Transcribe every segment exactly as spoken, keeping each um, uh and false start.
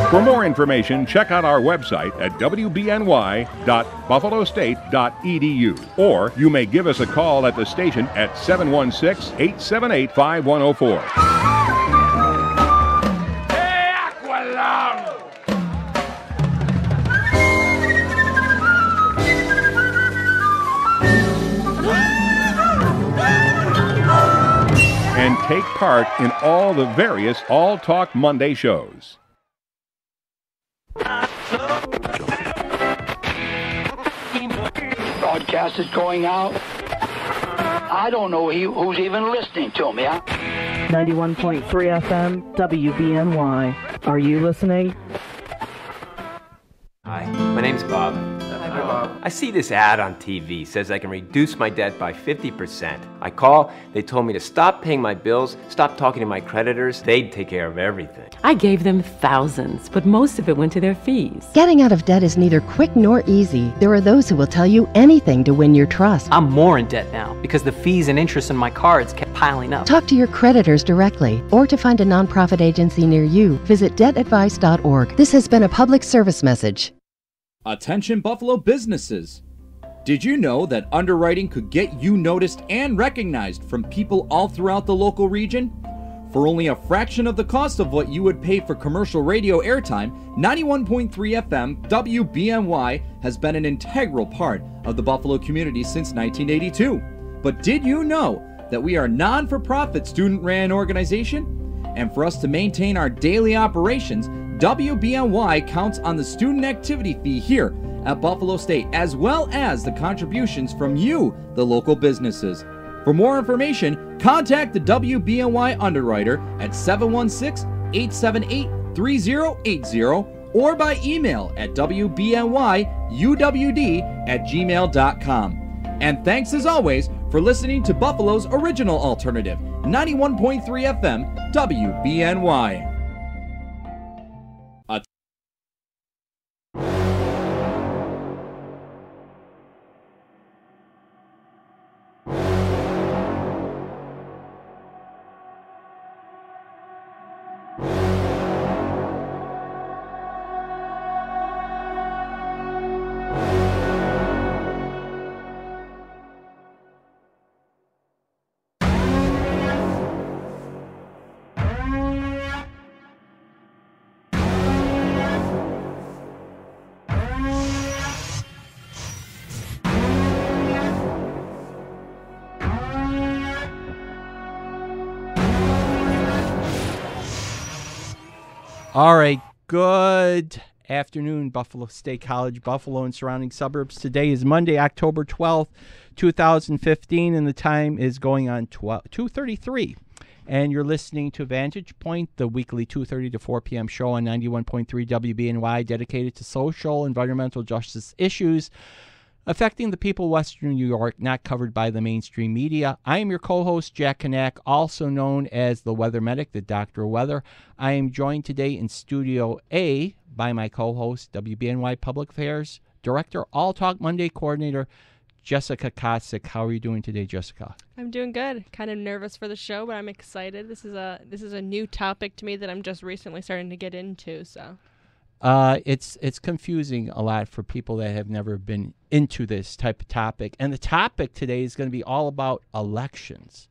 For more information, check out our website at w b n y dot buffalo state dot e d u, or you may give us a call at the station at seven one six, eight seven eight, five one zero four. Hey, Aqualung! And take part in all the various All Talk Monday shows. Broadcast is going out. I don't know he, who's even listening to me. Huh? ninety-one point three F M, W B N Y. Are you listening? Hi, my name's Bob. Hi, Bob. I see this ad on T V. Says I can reduce my debt by fifty percent. I call, they told me to stop paying my bills, stop talking to my creditors. They'd take care of everything. I gave them thousands, but most of it went to their fees. Getting out of debt is neither quick nor easy. There are those who will tell you anything to win your trust. I'm more in debt now because the fees and interest on my cards kept piling up. Talk to your creditors directly, or to find a nonprofit agency near you, visit debt advice dot org. This has been a public service message. Attention Buffalo businesses! Did you know that underwriting could get you noticed and recognized from people all throughout the local region? For only a fraction of the cost of what you would pay for commercial radio airtime, ninety-one point three F M W B N Y has been an integral part of the Buffalo community since nineteen eighty-two. But did you know that we are a non-for-profit student-ran organization? And for us to maintain our daily operations, W B N Y counts on the student activity fee here at Buffalo State, as well as the contributions from you, the local businesses. For more information, contact the W B N Y underwriter at seven one six, eight seven eight, three zero eight zero or by email at w b n y u w d at gmail dot com. And thanks as always for listening to Buffalo's original alternative, ninety-one point three F M W B N Y. All right, good afternoon, Buffalo State College, Buffalo and surrounding suburbs. Today is Monday, October twelfth, two thousand fifteen, and the time is going on two thirty-three. And you're listening to Vantage Point, the weekly two thirty to four p.m. show on ninety-one point three W B N Y, dedicated to social, environmental justice issues affecting the people of Western New York, not covered by the mainstream media. I am your co-host, Jack Kanak, also known as the Weather Medic, the Doctor of Weather. I am joined today in Studio A by my co-host, W B N Y Public Affairs Director, All Talk Monday Coordinator, Jessica Kosick. How are you doing today, Jessica? I'm doing good. Kind of nervous for the show, but I'm excited. This is a this is a new topic to me that I'm just recently starting to get into, so... Uh, it's it's confusing a lot for people that have never been into this type of topic. And the topic today is going to be all about elections.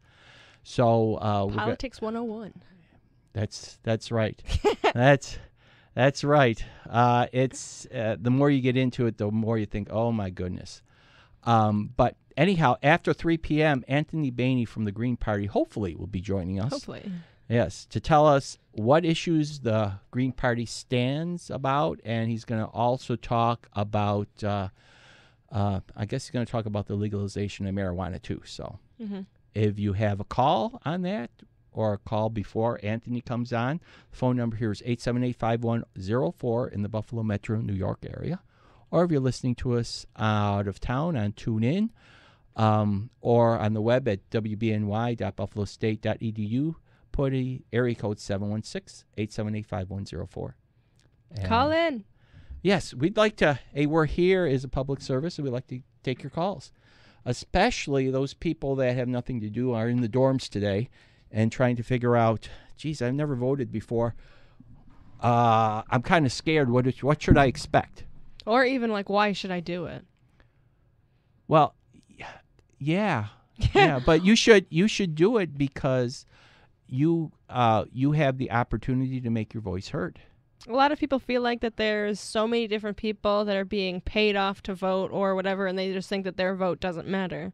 So uh, we're Politics one oh one. That's that's right. that's that's right. Uh, it's uh, the more you get into it, the more you think, oh my goodness. Um, but anyhow, after three p.m., Anthony Bainey from the Green Party hopefully will be joining us. Hopefully. Yes, to tell us what issues the Green Party stands about, and he's going to also talk about, uh, uh, I guess he's going to talk about the legalization of marijuana too. So mm-hmm. if you have a call on that or a call before Anthony comes on, the phone number here is eight seven eight, five one zero four in the Buffalo Metro, New York area. Or if you're listening to us out of town on TuneIn um, or on the web at w b n y dot buffalo state dot e d u. Put a area code seven one six, eight seven eight, five one zero four. Call in. Yes, we'd like to. Hey, we're here as a public service, and we'd like to take your calls, especially those people that have nothing to do, are in the dorms today and trying to figure out, geez, I've never voted before. uh, I'm kind of scared. What is, what should I expect? Or even like, why should I do it? Well, yeah, yeah, but you should you should do it because you uh, you have the opportunity to make your voice heard. A lot of people feel like that there's so many different people that are being paid off to vote or whatever, and they just think that their vote doesn't matter.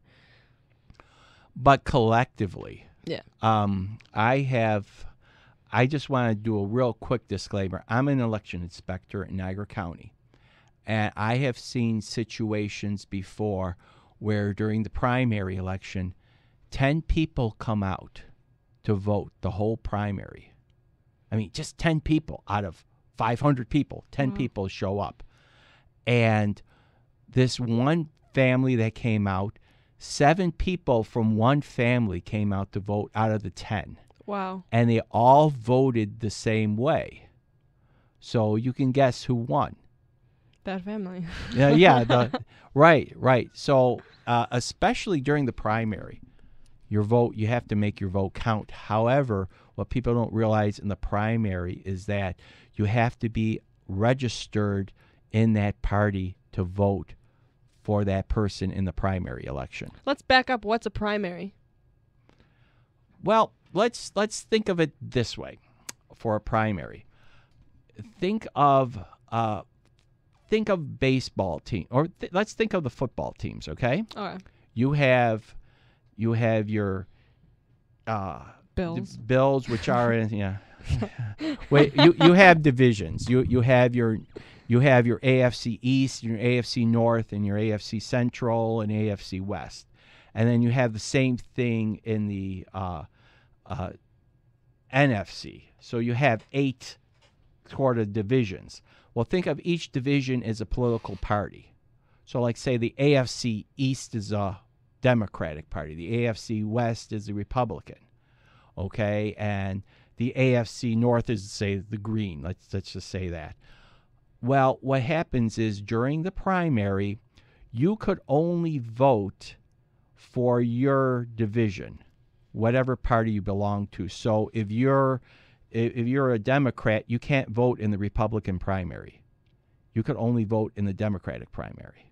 But collectively, yeah. Um, I have. I just want to do a real quick disclaimer. I'm an election inspector in Niagara County, and I have seen situations before where during the primary election, ten people come out to vote the whole primary. I mean, just ten people out of five hundred people, ten wow. people show up. And this one family that came out, seven people from one family came out to vote out of the ten. Wow. And they all voted the same way. So you can guess who won. That family. yeah, yeah, the, right, right. So uh, especially during the primary, your vote, you have to make your vote count. However, what people don't realize in the primary is that you have to be registered in that party to vote for that person in the primary election. Let's back up. What's a primary? Well, let's let's think of it this way for a primary. Think of uh, think of baseball team, or th- let's think of the football teams. Okay. All right. You have you have your uh, Bills. D- Bills, which are in yeah. Wait, you you have divisions. You you have your you have your A F C East, your A F C North, and your A F C Central and A F C West, and then you have the same thing in the uh, uh, N F C. So you have eight sort of divisions. Well, think of each division as a political party. So, like, say the A F C East is a Democratic Party, the A F C West is a Republican, okay, and the A F C North is, say, the Green. Let's let's just say that. Well, what happens is during the primary, you could only vote for your division, whatever party you belong to. So if you're if you're a Democrat, you can't vote in the Republican primary. You could only vote in the Democratic primary.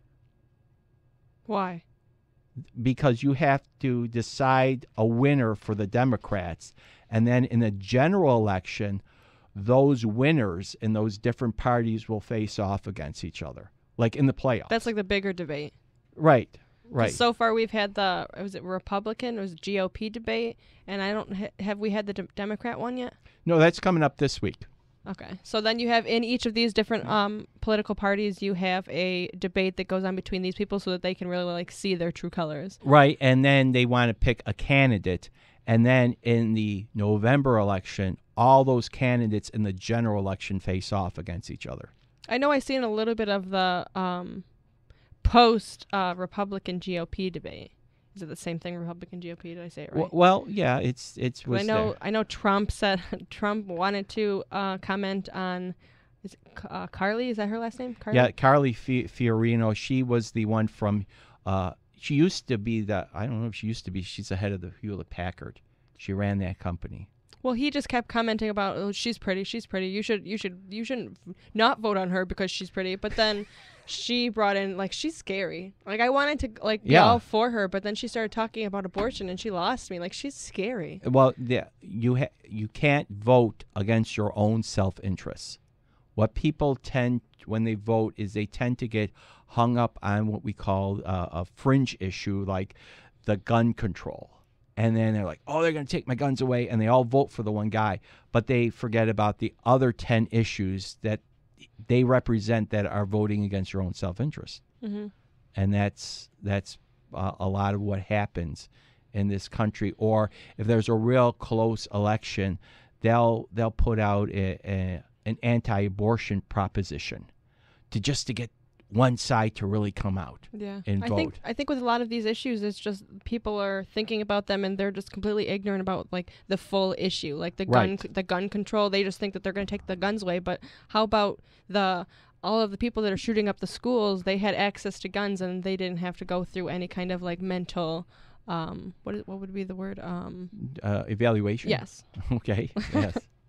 Why? Because you have to decide a winner for the Democrats, and then in the general election, those winners in those different parties will face off against each other, like in the playoffs. That's like the bigger debate. Right, right. So far, we've had the, was it Republican, it was G O P debate, and I don't, ha- have we had the de- Democrat one yet? No, that's coming up this week. Okay. So then you have, in each of these different um, political parties, you have a debate that goes on between these people so that they can really, like, see their true colors. Right, and then they want to pick a candidate, and then in the November election, all those candidates in the general election face off against each other. I know I've seen a little bit of the um, post-Republican uh, G O P debate. Is it the same thing, Republican G O P? Did I say it right? Well, well yeah, it's it's. Was I know. there. I know. Trump said Trump wanted to uh, comment on. Is it uh, Carly? Is that her last name? Carly? Yeah, Carly F- Fiorina. She was the one from. Uh, she used to be the. I don't know if she used to be. She's the head of the Hewlett Packard. She ran that company. Well, he just kept commenting about, oh, she's pretty, she's pretty. You should, you should, you shouldn't not vote on her because she's pretty. But then she brought in, like, she's scary. Like, I wanted to, like, be yeah. all for her, but then she started talking about abortion and she lost me. Like, she's scary. Well, yeah, you ha- you can't vote against your own self-interests. What people tend, when they vote, is they tend to get hung up on what we call uh, a fringe issue, like the gun control. And then they're like, oh, they're going to take my guns away. And they all vote for the one guy. But they forget about the other ten issues that they represent that are voting against your own self-interest. Mm-hmm. And that's that's uh, a lot of what happens in this country. Or if there's a real close election, they'll they'll put out a, a, an anti-abortion proposition to just to get one side to really come out yeah. and I vote. think I think with a lot of these issues, it's just people are thinking about them and they're just completely ignorant about, like, the full issue, like the gun Right. the gun control. They just think that they're going to take the guns away. But how about the all of the people that are shooting up the schools? They had access to guns and they didn't have to go through any kind of, like, mental. Um, what is what would be the word? Um, Uh, evaluation? yes. Okay, yes.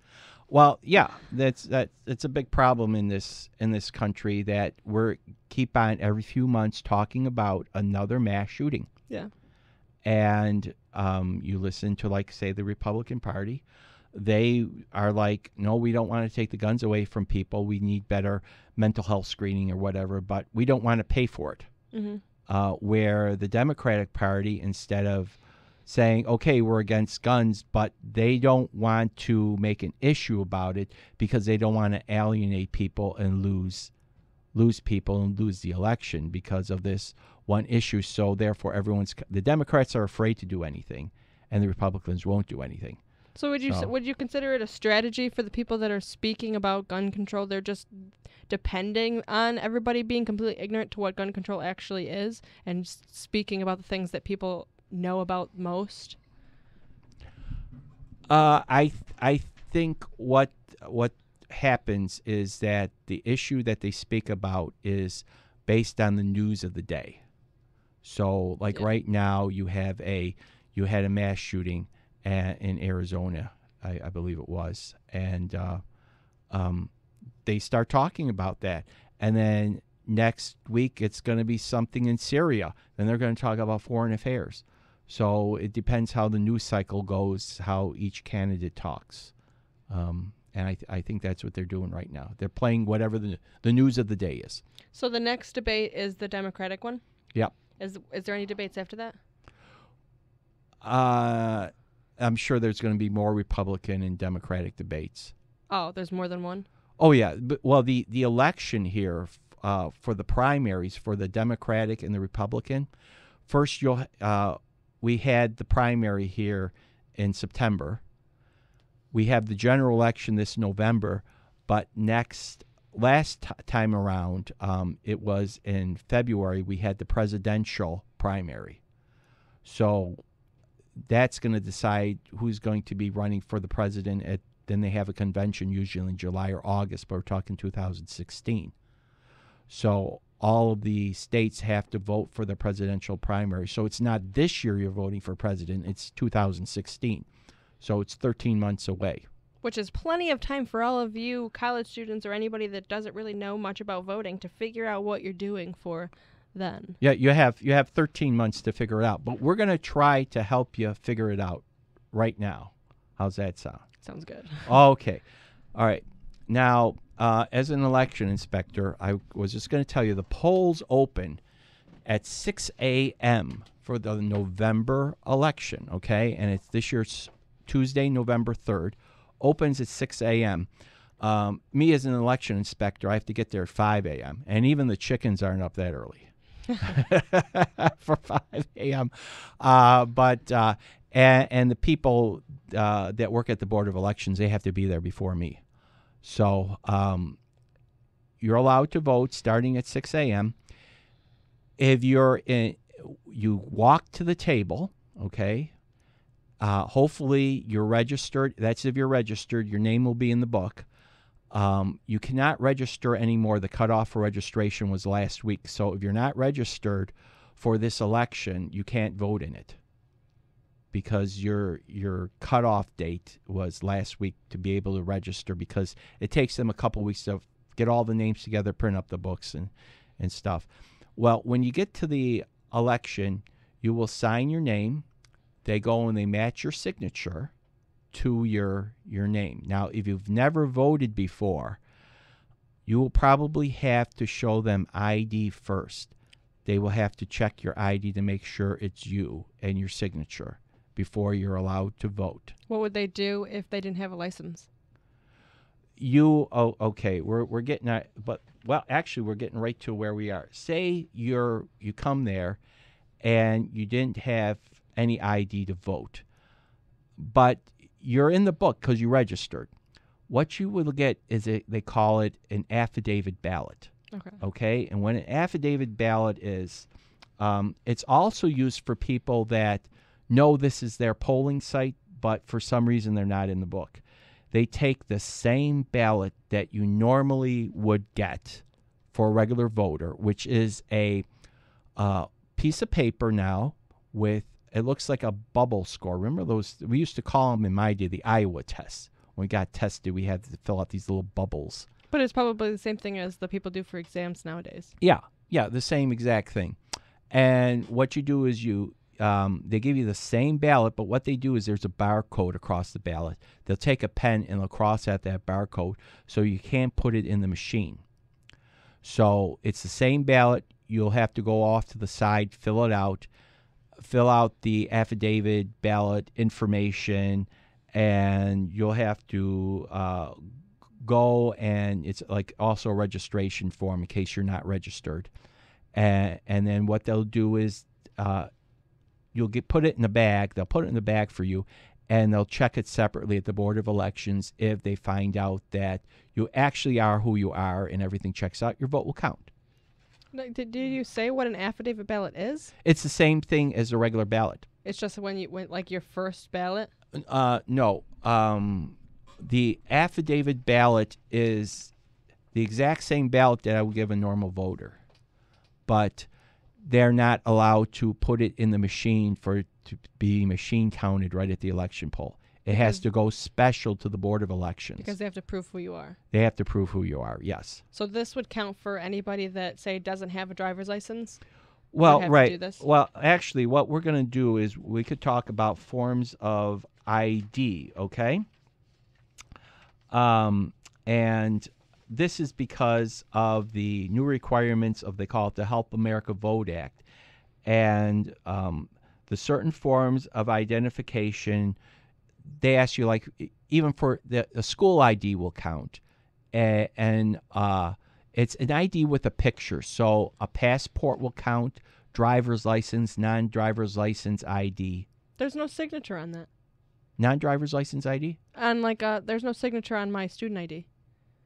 Well, yeah, that's that. It's a big problem in this in this country that we're keep on every few months talking about another mass shooting. Yeah. And um, you listen to, like, say, the Republican Party. They are like, no, we don't want to take the guns away from people. We need better mental health screening or whatever, but we don't want to pay for it. Mm-hmm. Uh, where the Democratic Party, instead of saying, okay, we're against guns, but they don't want to make an issue about it because they don't want to alienate people and lose lose people and lose the election because of this one issue. So therefore, everyone's the Democrats are afraid to do anything, and the Republicans won't do anything. So would you So- s would you consider it a strategy for the people that are speaking about gun control? They're just depending on everybody being completely ignorant to what gun control actually is and s- speaking about the things that people know about most. Uh, I th- I think what what happens is that the issue that they speak about is based on the news of the day. So, like Yeah. right now, you have a you had a mass shooting a in Arizona, I, I believe it was, and uh, um, they start talking about that, and then next week it's going to be something in Syria. Then they're going to talk about foreign affairs. So it depends how the news cycle goes, how each candidate talks. Um, and I, th- I think that's what they're doing right now. They're playing whatever the the news of the day is. So the next debate is the Democratic one. Yep. Is is there any debates after that? Uh, I'm sure there's going to be more Republican and Democratic debates. Oh, there's more than one. Oh, yeah. But, well, the, the election here uh, for the primaries for the Democratic and the Republican, first you'll uh, we had the primary here in September. We have the general election this November, but next last t- time around, um, it was in February, we had the presidential primary. So that's going to decide who's going to be running for the president. At then they have a convention usually in July or August, but we're talking two thousand sixteen. So all of the states have to vote for the presidential primary. So it's not this year you're voting for president, it's two thousand sixteen. So it's thirteen months away. Which is plenty of time for all of you college students or anybody that doesn't really know much about voting to figure out what you're doing for then. Yeah, you have you have thirteen months to figure it out, but we're going to try to help you figure it out right now. How's that sound? Sounds good. Okay. All right. Now, uh, as an election inspector, I was just going to tell you the polls open at six a.m. for the November election, okay? And it's this year's Tuesday, November third. Opens at six a.m. Um, me as an election inspector, I have to get there at five a.m. And even the chickens aren't up that early for five a.m. Uh, but uh, and, and the people uh, that work at the Board of Elections, they have to be there before me. So um, you're allowed to vote starting at six a.m. If you're in, you walk to the table, okay? Uh, hopefully you're registered. That's if you're registered. Your name will be in the book. Um, you cannot register anymore. The cutoff for registration was last week. So if you're not registered for this election, you can't vote in it because your your cutoff date was last week to be able to register, because it takes them a couple weeks to get all the names together, print up the books and, and stuff. Well, when you get to the election, you will sign your name. They go and they match your signature to your your name. Now, if you've never voted before, you will probably have to show them I D first. They will have to check your I D to make sure it's you and your signature before you're allowed to vote. What would they do if they didn't have a license? You oh okay, we're we're getting at, but well, actually we're getting right to where we are. Say you're you come there and you didn't have any I D to vote, but you're in the book because you registered. What you will get is a, they call it an affidavit ballot. Okay. Okay, and when an affidavit ballot is, um, it's also used for people that know this is their polling site, but for some reason they're not in the book. They take the same ballot that you normally would get for a regular voter, which is a uh, piece of paper now with, it looks like a bubble score. Remember those? We used to call them in my day the Iowa tests, when we got tested, we had to fill out these little bubbles. But it's probably the same thing as the people do for exams nowadays. Yeah, yeah, the same exact thing. And what you do is you, um, they give you the same ballot, but what they do is there's a barcode across the ballot. They'll take a pen and they'll cross out that barcode so you can't put it in the machine. So it's the same ballot. You'll have to go off to the side, fill it out, fill out the affidavit, ballot information, and you'll have to uh, go, and it's like also a registration form in case you're not registered. And, and then what they'll do is uh, you'll get put it in a bag. They'll put it in the bag for you, and they'll check it separately at the Board of Elections. If they find out that you actually are who you are and everything checks out, your vote will count. Like, Did, did you say what an affidavit ballot is? It's the same thing as a regular ballot. It's just when you went like your first ballot? Uh, no. Um, the affidavit ballot is the exact same ballot that I would give a normal voter, but they're not allowed to put it in the machine for it to be machine counted right at the election poll. It has to go special to the Board of Elections. Because they have to prove who you are. They have to prove who you are, yes. So this would count for anybody that, say, doesn't have a driver's license? Well, have right. To do this? Well, actually, what we're going to do is we could talk about forms of I D, okay? Um, and this is because of the new requirements of, they call it the Help America Vote Act. And um, the certain forms of identification, they ask you, like, even for the, the school I D will count. And, and uh, it's an I D with a picture. So a passport will count, driver's license, non-driver's license I D. There's no signature on that. Non-driver's license I D? And, like, uh, there's no signature on my student I D.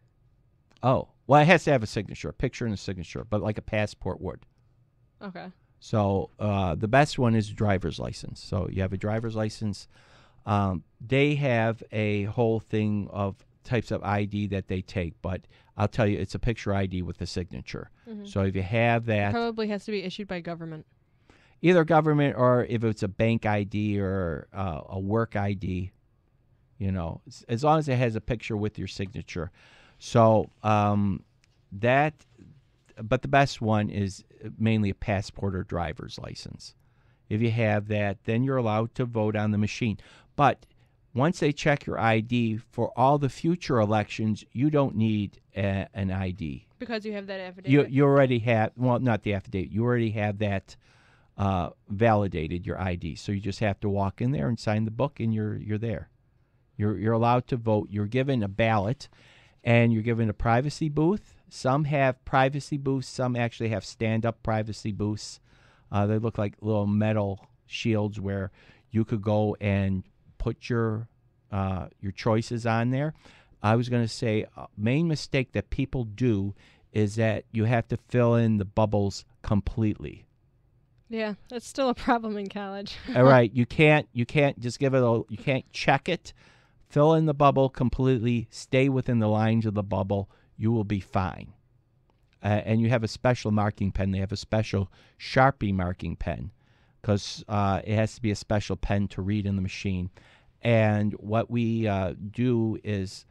Oh. Well, it has to have a signature, a picture and a signature, but like a passport would. Okay. So uh, the best one is a driver's license. So you have a driver's license. Um, they have a whole thing of types of I D that they take, but I'll tell you, it's a picture I D with a signature. Mm-hmm. So if you have that, it probably has to be issued by government. Either government, or if it's a bank I D or uh, a work I D, you know, as long as it has a picture with your signature. So um, that, but the best one is mainly a passport or driver's license. If you have that, then you're allowed to vote on the machine. But once they check your I D for all the future elections, you don't need a, an I D. Because you have that affidavit? You, you already have, well, not the affidavit. You already have that uh, validated, your I D. So you just have to walk in there and sign the book, and you're you're there. You're, you're allowed to vote. You're given a ballot, and you're given a privacy booth. Some have privacy booths. Some actually have stand-up privacy booths. Uh, they look like little metal shields where you could go and put your uh, your choices on there. I was going to say, uh, main mistake that people do is that you have to fill in the bubbles completely. Yeah, that's still a problem in college. All right, you can't you can't just give it a you can't check it. Fill in the bubble completely. Stay within the lines of the bubble. You will be fine. Uh, and you have a special marking pen. They have a special Sharpie marking pen because uh, it has to be a special pen to read in the machine. And what we uh, do is,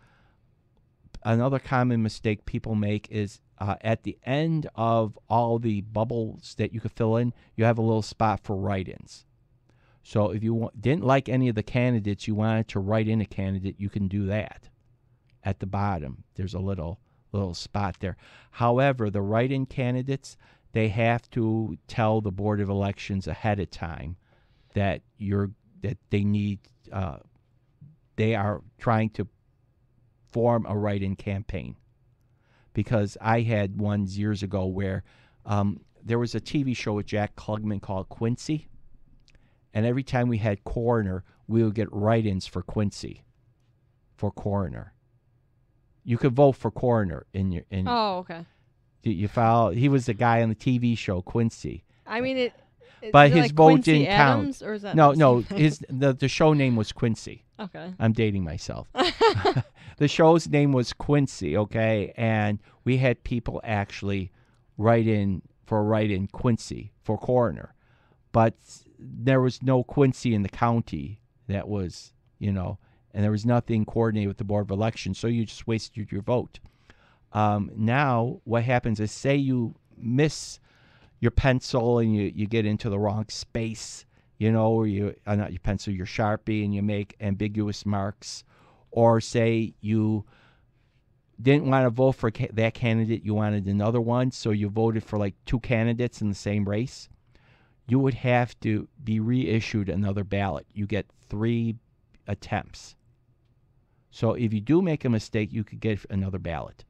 another common mistake people make is uh, at the end of all the bubbles that you could fill in, you have a little spot for write-ins. So if you w- didn't like any of the candidates, you wanted to write in a candidate, you can do that. At the bottom, there's a little little spot there. However, the write-in candidates, they have to tell the Board of Elections ahead of time that you're that they need uh, they are trying to form a write-in campaign. Because I had ones years ago where um, there was a T V show with Jack Klugman called Quincy, and every time we had coroner, we would get write-ins for Quincy, for coroner. You could vote for coroner in your. In, oh, okay. You, you follow? He was the guy on the T V show Quincy. I mean it. But is his it like vote Quincy didn't Adams, count. Or is that no, no. His the the show name was Quincy. Okay. I'm dating myself. The show's name was Quincy. Okay, and we had people actually write in for write in Quincy for coroner, but there was no Quincy in the county that was, you know. and there was nothing coordinated with the Board of Elections, so you just wasted your vote. Um, now, what happens is, say you miss your pencil and you, you get into the wrong space, you know, or you, uh, not your pencil, your Sharpie, and you make ambiguous marks, or say you didn't want to vote for ca- that candidate, you wanted another one, so you voted for like two candidates in the same race, you would have to be reissued another ballot. You get three attempts. So if you do make a mistake, you could get another ballot.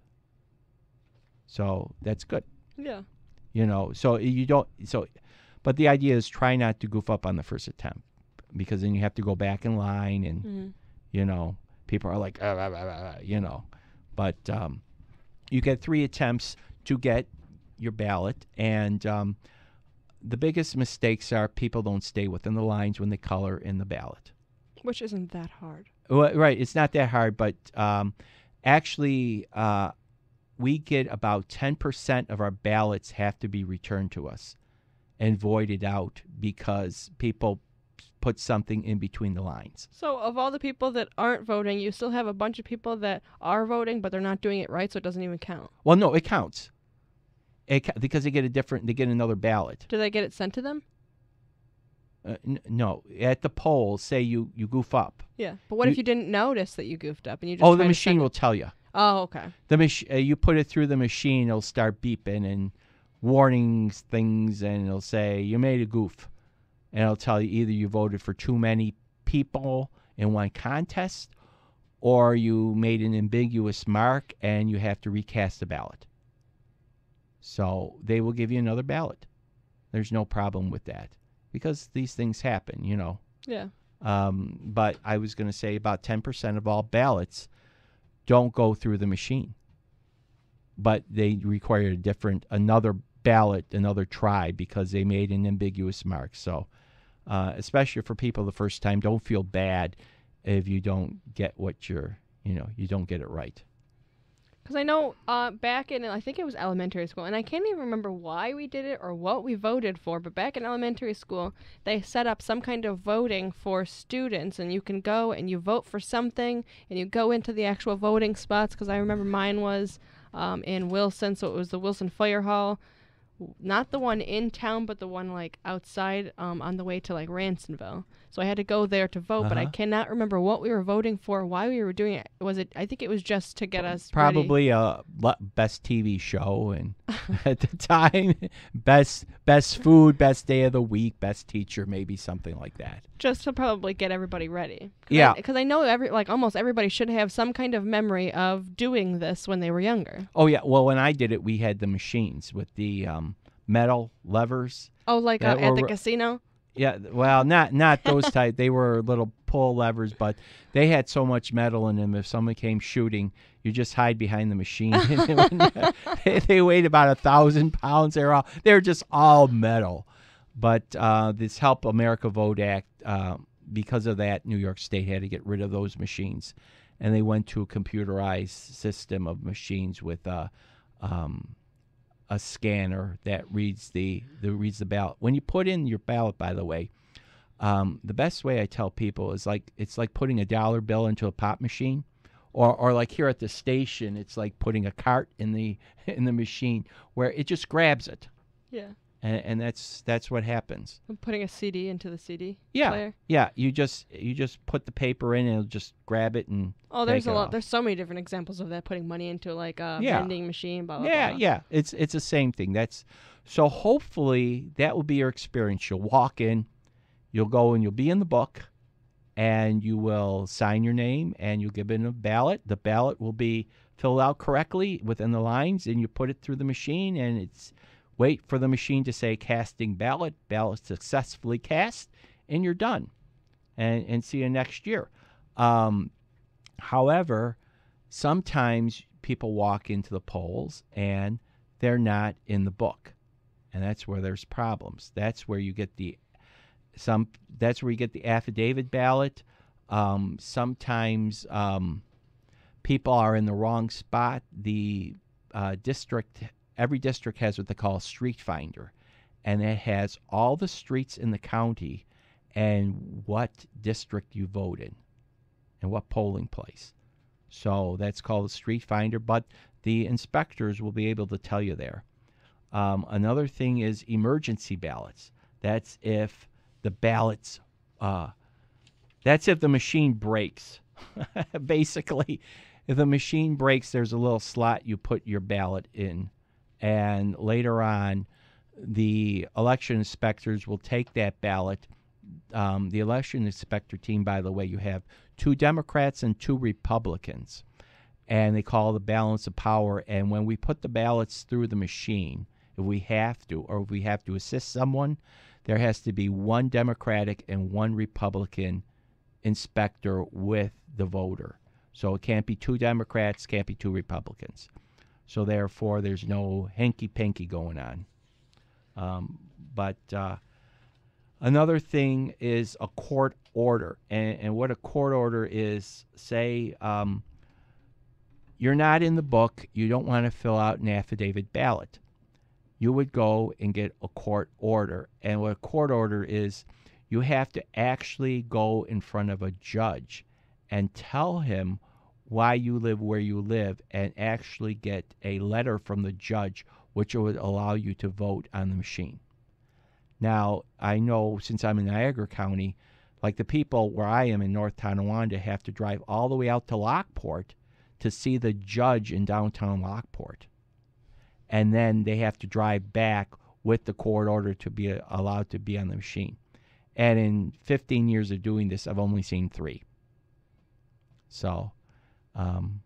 So that's good. Yeah. You know, so you don't, so, but the idea is try not to goof up on the first attempt, because then you have to go back in line and, Mhm. you know, people are like, "Ah, ah, ah, ah," you know, but um, you get three attempts to get your ballot. And um, the biggest mistakes are people don't stay within the lines when they color in the ballot. Which isn't that hard. Well, right. It's not that hard, but um, actually, uh, we get about ten percent of our ballots have to be returned to us and voided out because people put something in between the lines. So of all the people that aren't voting, you still have a bunch of people that are voting, but they're not doing it right, so it doesn't even count. Well, no, it counts. It, ca- because they get a different, they get another ballot. Do they get it sent to them? Uh, n- no, at the polls, say you, you goof up. Yeah, but what You- if you didn't notice that you goofed up and you just Oh, tried the to machine send will it- tell you. Oh, okay. The mach- uh, you put it through the machine, it'll start beeping and warnings things, and it'll say you made a goof, and it'll tell you either you voted for too many people in one contest, or you made an ambiguous mark and you have to recast the ballot. So they will give you another ballot. There's no problem with that because these things happen, you know. Yeah. Um, but I was going to say about ten percent of all ballots don't go through the machine, but they require a different, another ballot, another try because they made an ambiguous mark. So, uh, especially for people the first time, don't feel bad if you don't get what you're, you know, you don't get it right. Because I know uh, back in, I think it was elementary school, and I can't even remember why we did it or what we voted for, but back in elementary school, they set up some kind of voting for students, and you can go and you vote for something, and you go into the actual voting spots, because I remember mine was um, in Wilson, so it was the Wilson Fire Hall. Not the one in town, but the one like outside um, on the way to like Ransonville. So I had to go there to vote, uh-huh. but I cannot remember what we were voting for, why we were doing it. Was it? I think it was just to get us probably ready. a le- best T V show, and at the time, best best food, best day of the week, best teacher, maybe something like that. Just to probably get everybody ready. Cause yeah, because I, I know every like almost everybody should have some kind of memory of doing this when they were younger. Oh yeah, well when I did it, we had the machines with the um, metal levers. Oh, like uh, at the casino. Yeah, well, not not those type. They were little pull levers, but they had so much metal in them. If someone came shooting, you just hide behind the machine. they, they weighed about a thousand pounds. They're all they're just all metal. But uh, this Help America Vote Act, uh, because of that, New York State had to get rid of those machines, and they went to a computerized system of machines with a. Um, a scanner that reads the, the reads the ballot. When you put in your ballot, by the way, um, the best way I tell people is like it's like putting a dollar bill into a pop machine, or or like here at the station, it's like putting a cart in the in the machine where it just grabs it. Yeah. And, and that's that's what happens. I'm putting a C D into the C D yeah, player. Yeah, you just you just put the paper in and it'll just grab it and Oh, there's take a it lot. off. There's so many different examples of that, putting money into like a Yeah. vending machine, blah, blah, Yeah, blah. yeah. It's it's the same thing. That's so hopefully that will be your experience. You'll walk in, you'll go and you'll be in the book, and you will sign your name and you'll give in a ballot. The ballot will be filled out correctly within the lines, and you put it through the machine, and it's wait for the machine to say casting ballot, ballot successfully cast, and you're done. And and see you next year. Um, however, sometimes people walk into the polls and they're not in the book. And that's where there's problems. That's where you get the some that's where you get the affidavit ballot. Um, sometimes um, people are in the wrong spot. The uh, district Every district has what they call a street finder, and it has all the streets in the county and what district you vote in. and what polling place. So that's called a street finder, but the inspectors will be able to tell you there. Um, another thing is emergency ballots. That's if the ballots, uh, that's if the machine breaks. Basically, if the machine breaks, there's a little slot you put your ballot in, and later on, the election inspectors will take that ballot. Um, the election inspector team, by the way, you have two Democrats and two Republicans, and they call the balance of power. And when we put the ballots through the machine, if we have to, or if we have to assist someone, there has to be one Democratic and one Republican inspector with the voter. So it can't be two Democrats, can't be two Republicans. So therefore, there's no hanky-panky going on. Um, but uh, another thing is a court order. And, and what a court order is, say um, you're not in the book, you don't want to fill out an affidavit ballot. You would go and get a court order. And what a court order is, you have to actually go in front of a judge and tell him why you live where you live, and actually get a letter from the judge which would allow you to vote on the machine. Now, I know since I'm in Niagara County, like the people where I am in North Tonawanda have to drive all the way out to Lockport to see the judge in downtown Lockport. And then they have to drive back with the court order to be allowed to be on the machine. And in fifteen years of doing this, I've only seen three. So, um,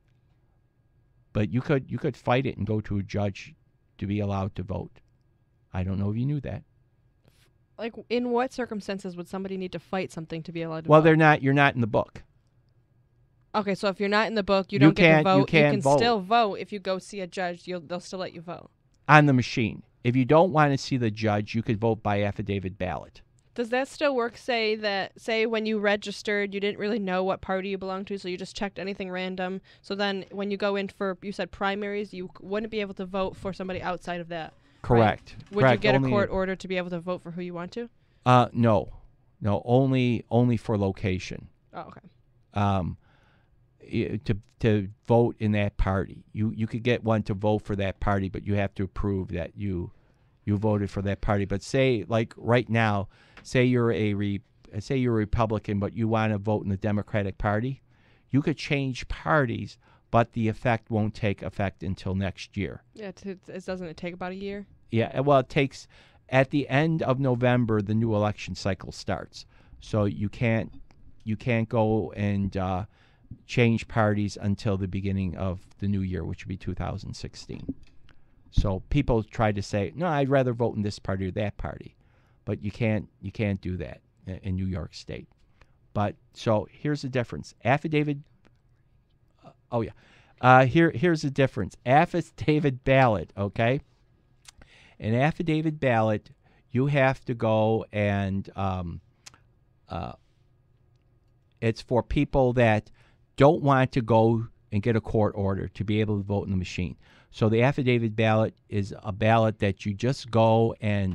but you could you could fight it and go to a judge to be allowed to vote. I don't know if you knew that. Like, in what circumstances would somebody need to fight something to be allowed to Well, vote? they're not. You're not in the book. Okay, so if you're not in the book, you, You don't get to can't- vote. you can't can vote. still vote if you go see a judge. You'll they'll still let you vote. On the machine. If you don't want to see the judge, you could vote by affidavit ballot. Does that still work? Say that say when you registered, you didn't really know what party you belonged to, so you just checked anything random. So then when you go in for, you said primaries, you wouldn't be able to vote for somebody outside of that. Correct. Right? Would Correct. you get Only- a court order to be able to vote for who you want to? Uh, no, no, only only for location. Oh, okay. Um, i- to to vote in that party, you you could get one to vote for that party, but you have to prove that you you voted for that party. But say like right now, say you're a re, say you're a Republican, but you want to vote in the Democratic Party, you could change parties, but the effect won't take effect until next year. Yeah, it, it, it doesn't it take about a year? Yeah, well, it takes, at the end of November, the new election cycle starts. So you can't you can't go and uh, change parties until the beginning of the new year, which would be two thousand sixteen. So people try to say, no, I'd rather vote in this party or that party, but you can't you can't do that in, in New York State. But so here's the difference: affidavit. Uh, oh yeah, uh, here here's the difference: affidavit ballot. Okay. An affidavit ballot, you have to go and um, uh, it's for people that don't want to go and get a court order to be able to vote in the machine. So the affidavit ballot is a ballot that you just go and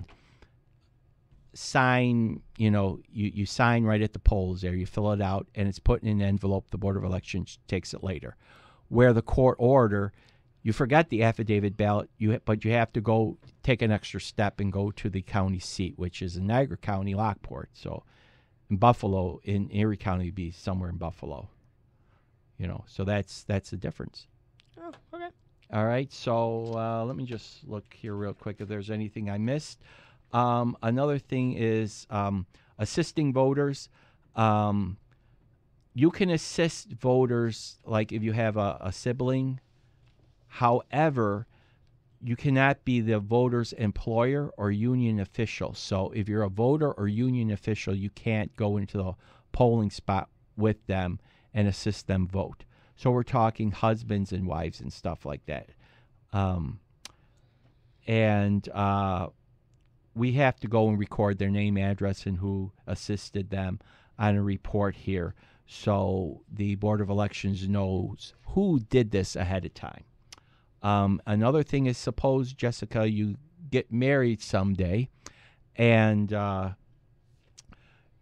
sign, you know, you, you sign right at the polls there. You fill it out, and it's put in an envelope. The Board of Elections takes it later. Where the court order, you forgot the affidavit ballot, you but you have to go take an extra step and go to the county seat, which is in Niagara County, Lockport. So in Buffalo, in Erie County, it'd be somewhere in Buffalo. You know, so that's that's the difference. Oh, okay. All right, so uh, let me just look here real quick if there's anything I missed. Um, another thing is um, assisting voters. Um, you can assist voters, like if you have a, a sibling. However, you cannot be the voter's employer or union official. So if you're a voter or union official, you can't go into the polling spot with them and assist them vote. So we're talking husbands and wives and stuff like that. Um, and uh, we have to go and record their name, address, and who assisted them on a report here. So the Board of Elections knows who did this ahead of time. Um, another thing is, suppose, Jessica, you get married someday, and uh,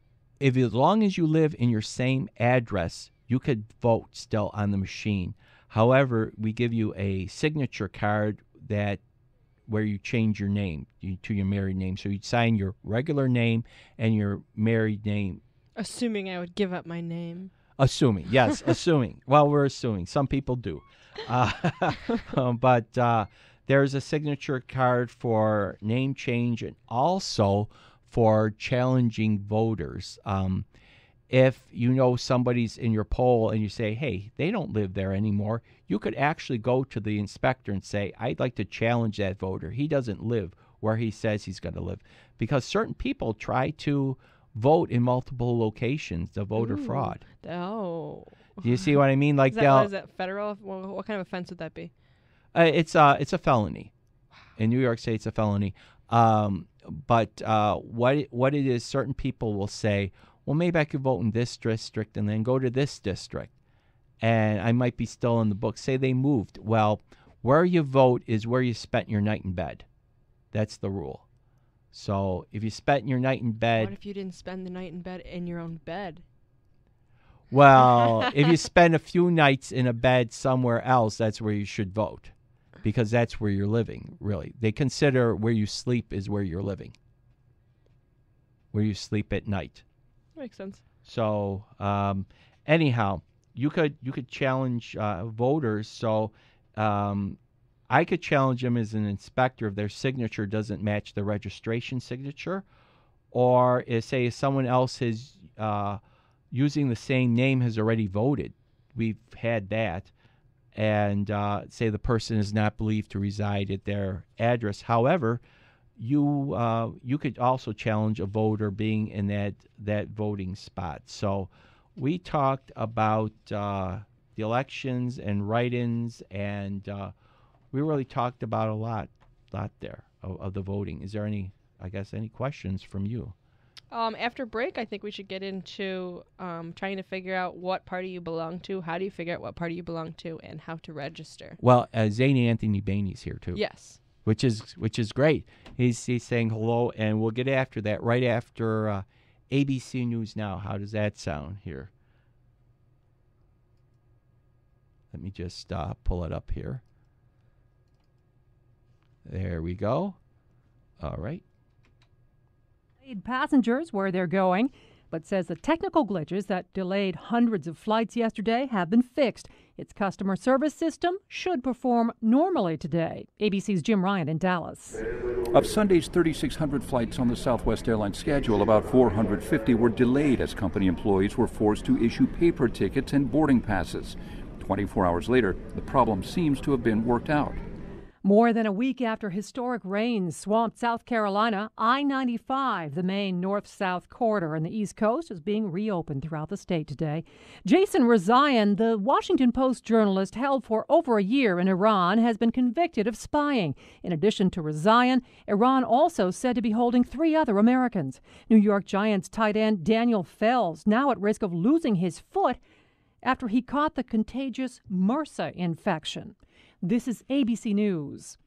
if as long as you live in your same address, you could vote still on the machine. However, we give you a signature card that where you change your name you, to your married name. So you'd sign your regular name and your married name. Assuming I would give up my name. Assuming, yes, assuming. Well, we're assuming. Some people do. Uh, but uh, there's a signature card for name change and also for challenging voters. Um, if you know somebody's in your poll and you say, hey, they don't live there anymore, you could actually go to the inspector and say, I'd like to challenge that voter. He doesn't live where he says he's going to live. Because certain people try to vote in multiple locations, the voter Ooh. fraud. Oh. Do you see what I mean? Like is that, they'll- is that federal? Well, what kind of offense would that be? Uh, it's uh, it's a felony. In New York State, it's a felony. Um, but uh, what it, what it is, certain people will say, well, maybe I could vote in this district and then go to this district, and I might be still in the book. Say they moved. Well, where you vote is where you spent your night in bed. That's the rule. So if you spent your night in bed, What if you didn't spend the night in bed in your own bed? well, if you spend a few nights in a bed somewhere else, that's where you should vote, because that's where you're living, really. They consider where you sleep is where you're living, where you sleep at night. Makes sense. So um, anyhow, you could you could challenge uh, voters. So um, I could challenge them as an inspector if their signature doesn't match the registration signature, or if, say, if someone else is uh, using the same name has already voted. We've had that. And uh, say the person is not believed to reside at their address. However, you uh, you could also challenge a voter being in that, that voting spot. So we talked about uh, the elections and write-ins, and uh, we really talked about a lot, lot there of, of the voting. Is there any, I guess, any questions from you? Um, after break, I think we should get into um, trying to figure out what party you belong to, how do you figure out what party you belong to, and how to register. Well, uh, Zane Anthony Bainey's here too. Yes. Which is which is great. He's he's saying hello, and we'll get after that right after uh, A B C News Now. How does that sound here? Let me just uh, pull it up here. There we go. All right. Passengers where they're going, but says the technical glitches that delayed hundreds of flights yesterday have been fixed. Its customer service system should perform normally today. A B C's Jim Ryan in Dallas. Of Sunday's thirty-six hundred flights on the Southwest Airlines schedule, about four hundred fifty were delayed as company employees were forced to issue paper tickets and boarding passes. twenty-four hours later, the problem seems to have been worked out. More than a week after historic rains swamped South Carolina, I ninety-five, the main north-south corridor on the East Coast, is being reopened throughout the state today. Jason Rezaian, the Washington Post journalist held for over a year in Iran, has been convicted of spying. In addition to Rezaian, Iran also said to be holding three other Americans. New York Giants tight end Daniel Fells, now at risk of losing his foot after he caught the contagious MRSA infection. This is A B C News.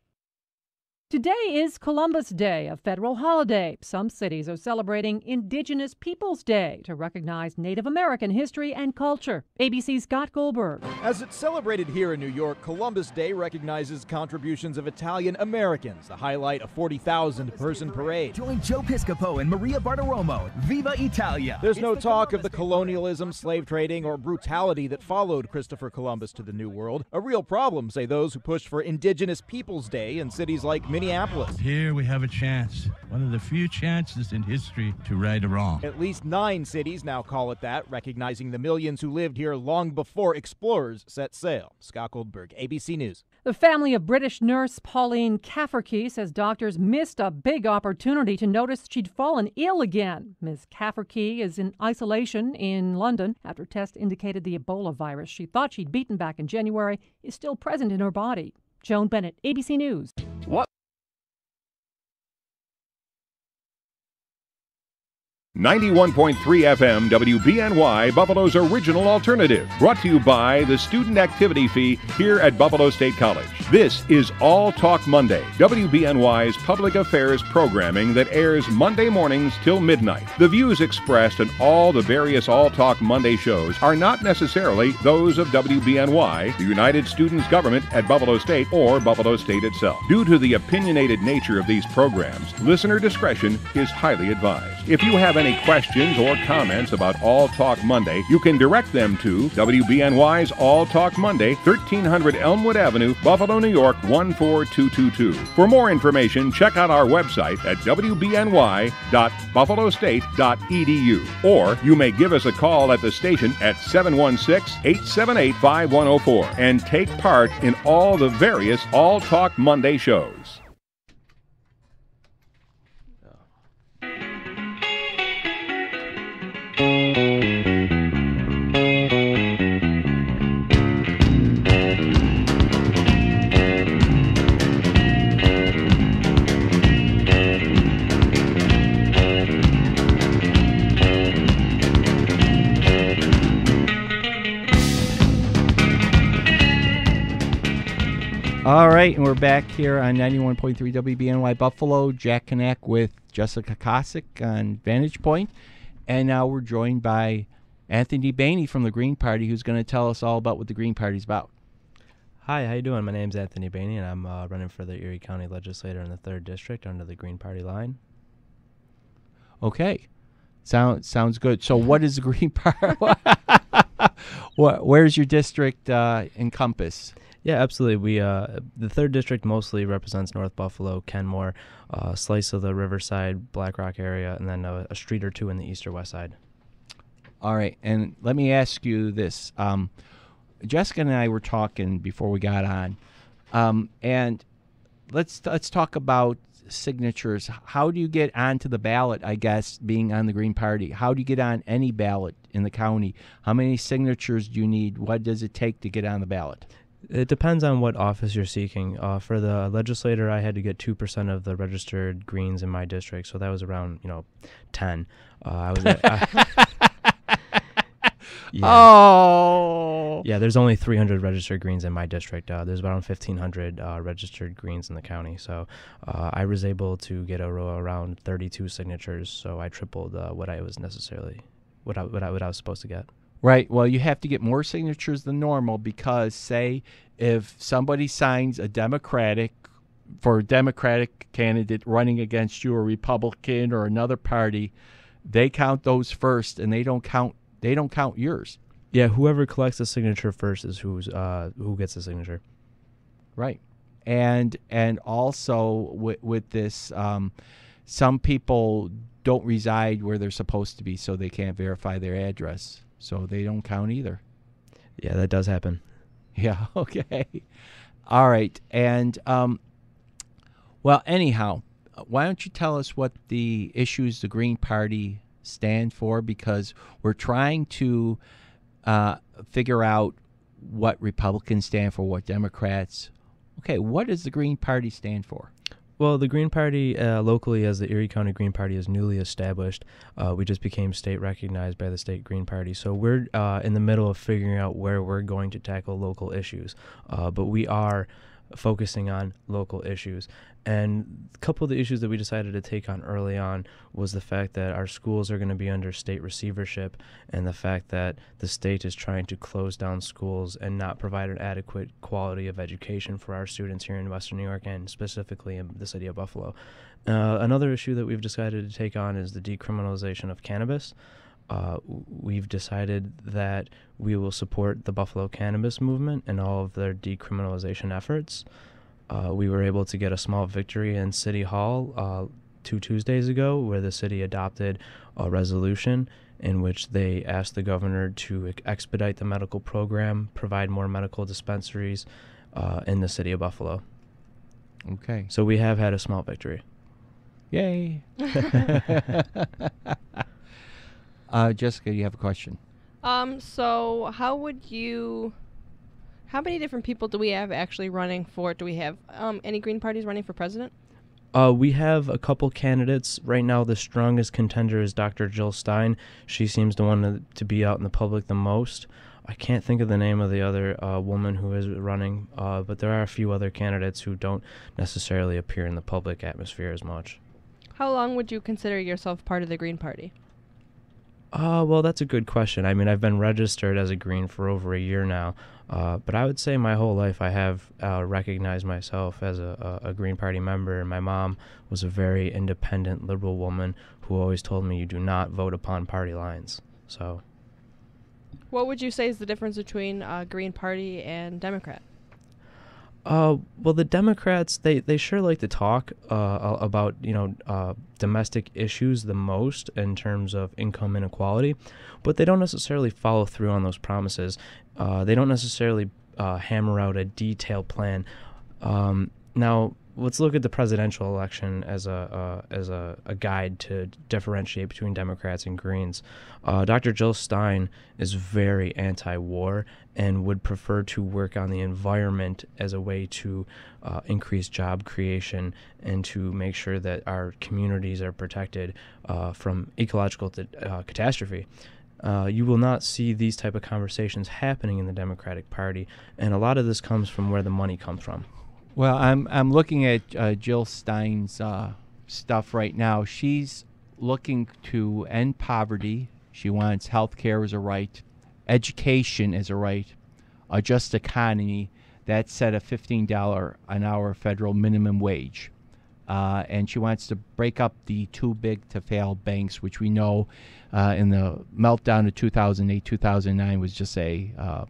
Today is Columbus Day, a federal holiday. Some cities are celebrating Indigenous Peoples Day to recognize Native American history and culture. A B C's Scott Goldberg. As it's celebrated here in New York, Columbus Day recognizes contributions of Italian Americans to highlight a forty thousand person parade. Join Joe Piscopo and Maria Bartiromo. Viva Italia! There's no talk of the colonialism, slave trading, or brutality that followed Christopher Columbus to the New World. A real problem, say those who push for Indigenous Peoples Day in cities like Minneapolis. Here we have a chance, one of the few chances in history to right a wrong. At least nine cities now call it that, recognizing the millions who lived here long before explorers set sail. Scott Goldberg, A B C News. The family of British nurse Pauline Cafferkey says doctors missed a big opportunity to notice she'd fallen ill again. Miz Cafferkey is in isolation in London after tests indicated the Ebola virus she thought she'd beaten back in January is still present in her body. Joan Bennett, A B C News. What? ninety-one point three F M W B N Y, Buffalo's original alternative. Brought to you by the Student Activity Fee here at Buffalo State College. This is All Talk Monday, W B N Y's public affairs programming that airs Monday mornings till midnight. The views expressed in all the various All Talk Monday shows are not necessarily those of W B N Y, the United Students Government at Buffalo State, or Buffalo State itself. Due to the opinionated nature of these programs, listener discretion is highly advised. If you have any questions or comments about All Talk Monday, you can direct them to W B N Y's All Talk Monday, thirteen hundred Elmwood Avenue, Buffalo, New York, one four two two two. For more information, check out our website at w b n y dot buffalo state dot e d u, or you may give us a call at the station at seven one six, eight seven eight, five one zero four and take part in all the various All Talk Monday shows. All right, and we're back here on ninety-one point three W B N Y Buffalo. Jack Kanak with Jessica Kosick on Vantage Point. And now we're joined by Anthony Bainey from the Green Party, who's going to tell us all about what the Green Party's about. Hi, how you doing? My name's Anthony Bainey, and I'm uh, running for the Erie County Legislator in the third District under the Green Party line. Okay. Sound, sounds good. So what is the Green Party? Where's your district uh, encompass? Yeah, absolutely. We uh, the third district mostly represents North Buffalo, Kenmore, uh, slice of the Riverside, Black Rock area, and then a, a street or two in the east or west side. All right, and let me ask you this. Um, Jessica and I were talking before we got on, um, and let's let's talk about signatures. How do you get onto the ballot, I guess, being on the Green Party? How do you get on any ballot in the county? How many signatures do you need? What does it take to get on the ballot? It depends on what office you're seeking. Uh, for the legislator, I had to get two percent of the registered Greens in my district, so that was around, you know, ten. Uh, I was at, I, yeah. Oh! Yeah, there's only three hundred registered Greens in my district. Uh, there's around fifteen hundred uh, registered Greens in the county, so uh, I was able to get a row around thirty-two signatures, so I tripled uh, what I was necessarily, what I, what I, what I was supposed to get. Right. Well, you have to get more signatures than normal because, say, if somebody signs a Democratic for a Democratic candidate running against you, a Republican or another party, they count those first, and they don't count. They don't count yours. Yeah, whoever collects the signature first is who's uh, who gets the signature. Right. And and also with with this, um, some people don't reside where they're supposed to be, so they can't verify their address. So they don't count either. Yeah, that does happen. Yeah, okay. All right. And, um, well, anyhow, why don't you tell us what the issues the Green Party stand for? Because we're trying to uh, figure out what Republicans stand for, what Democrats. Okay, what does the Green Party stand for? Well, the Green Party uh, locally, as the Erie County Green Party, is newly established. Uh, we just became state recognized by the state Green Party. So we're uh, in the middle of figuring out where we're going to tackle local issues. Uh, but we are focusing on local issues. And a couple of the issues that we decided to take on early on was the fact that our schools are going to be under state receivership, and the fact that the state is trying to close down schools and not provide an adequate quality of education for our students here in Western New York and specifically in the city of Buffalo. Uh, another issue that we've decided to take on is the decriminalization of cannabis. Uh, we've decided that we will support the Buffalo cannabis movement and all of their decriminalization efforts. Uh, we were able to get a small victory in City Hall uh, two Tuesdays ago, where the city adopted a resolution in which they asked the governor to expedite the medical program, provide more medical dispensaries uh, in the city of Buffalo. Okay. So we have had a small victory. Yay. uh, Jessica, you have a question? Um, so how would you... How many different people do we have actually running for? Do we have um, any Green parties running for president? Uh, we have a couple candidates. Right now, the strongest contender is Doctor Jill Stein. She seems the one to, to be out in the public the most. I can't think of the name of the other uh, woman who is running, uh, but there are a few other candidates who don't necessarily appear in the public atmosphere as much. How long would you consider yourself part of the Green Party? Uh, well, that's a good question. I mean, I've been registered as a Green for over a year now, uh, but I would say my whole life I have uh, recognized myself as a, a, a Green Party member. And my mom was a very independent, liberal woman who always told me you do not vote upon party lines. So, what would you say is the difference between uh, Green Party and Democrat? Uh, well, the Democrats, they, they sure like to talk uh, about, you know, uh, domestic issues the most in terms of income inequality, but they don't necessarily follow through on those promises. Uh, they don't necessarily uh, hammer out a detailed plan. Um, now, let's look at the presidential election as a uh, as a, a guide to differentiate between Democrats and Greens. Uh, Doctor Jill Stein is very anti-war and would prefer to work on the environment as a way to uh, increase job creation and to make sure that our communities are protected uh, from ecological th- uh, catastrophe. Uh, you will not see these type of conversations happening in the Democratic Party, and a lot of this comes from where the money comes from. Well, I'm I'm looking at uh, Jill Stein's uh, stuff right now. She's looking to end poverty. She wants health care as a right, education as a right, a just economy that set a fifteen dollars an hour federal minimum wage. Uh, and she wants to break up the too big to fail banks, which we know uh, in the meltdown of two thousand eight, two thousand nine was just a, uh,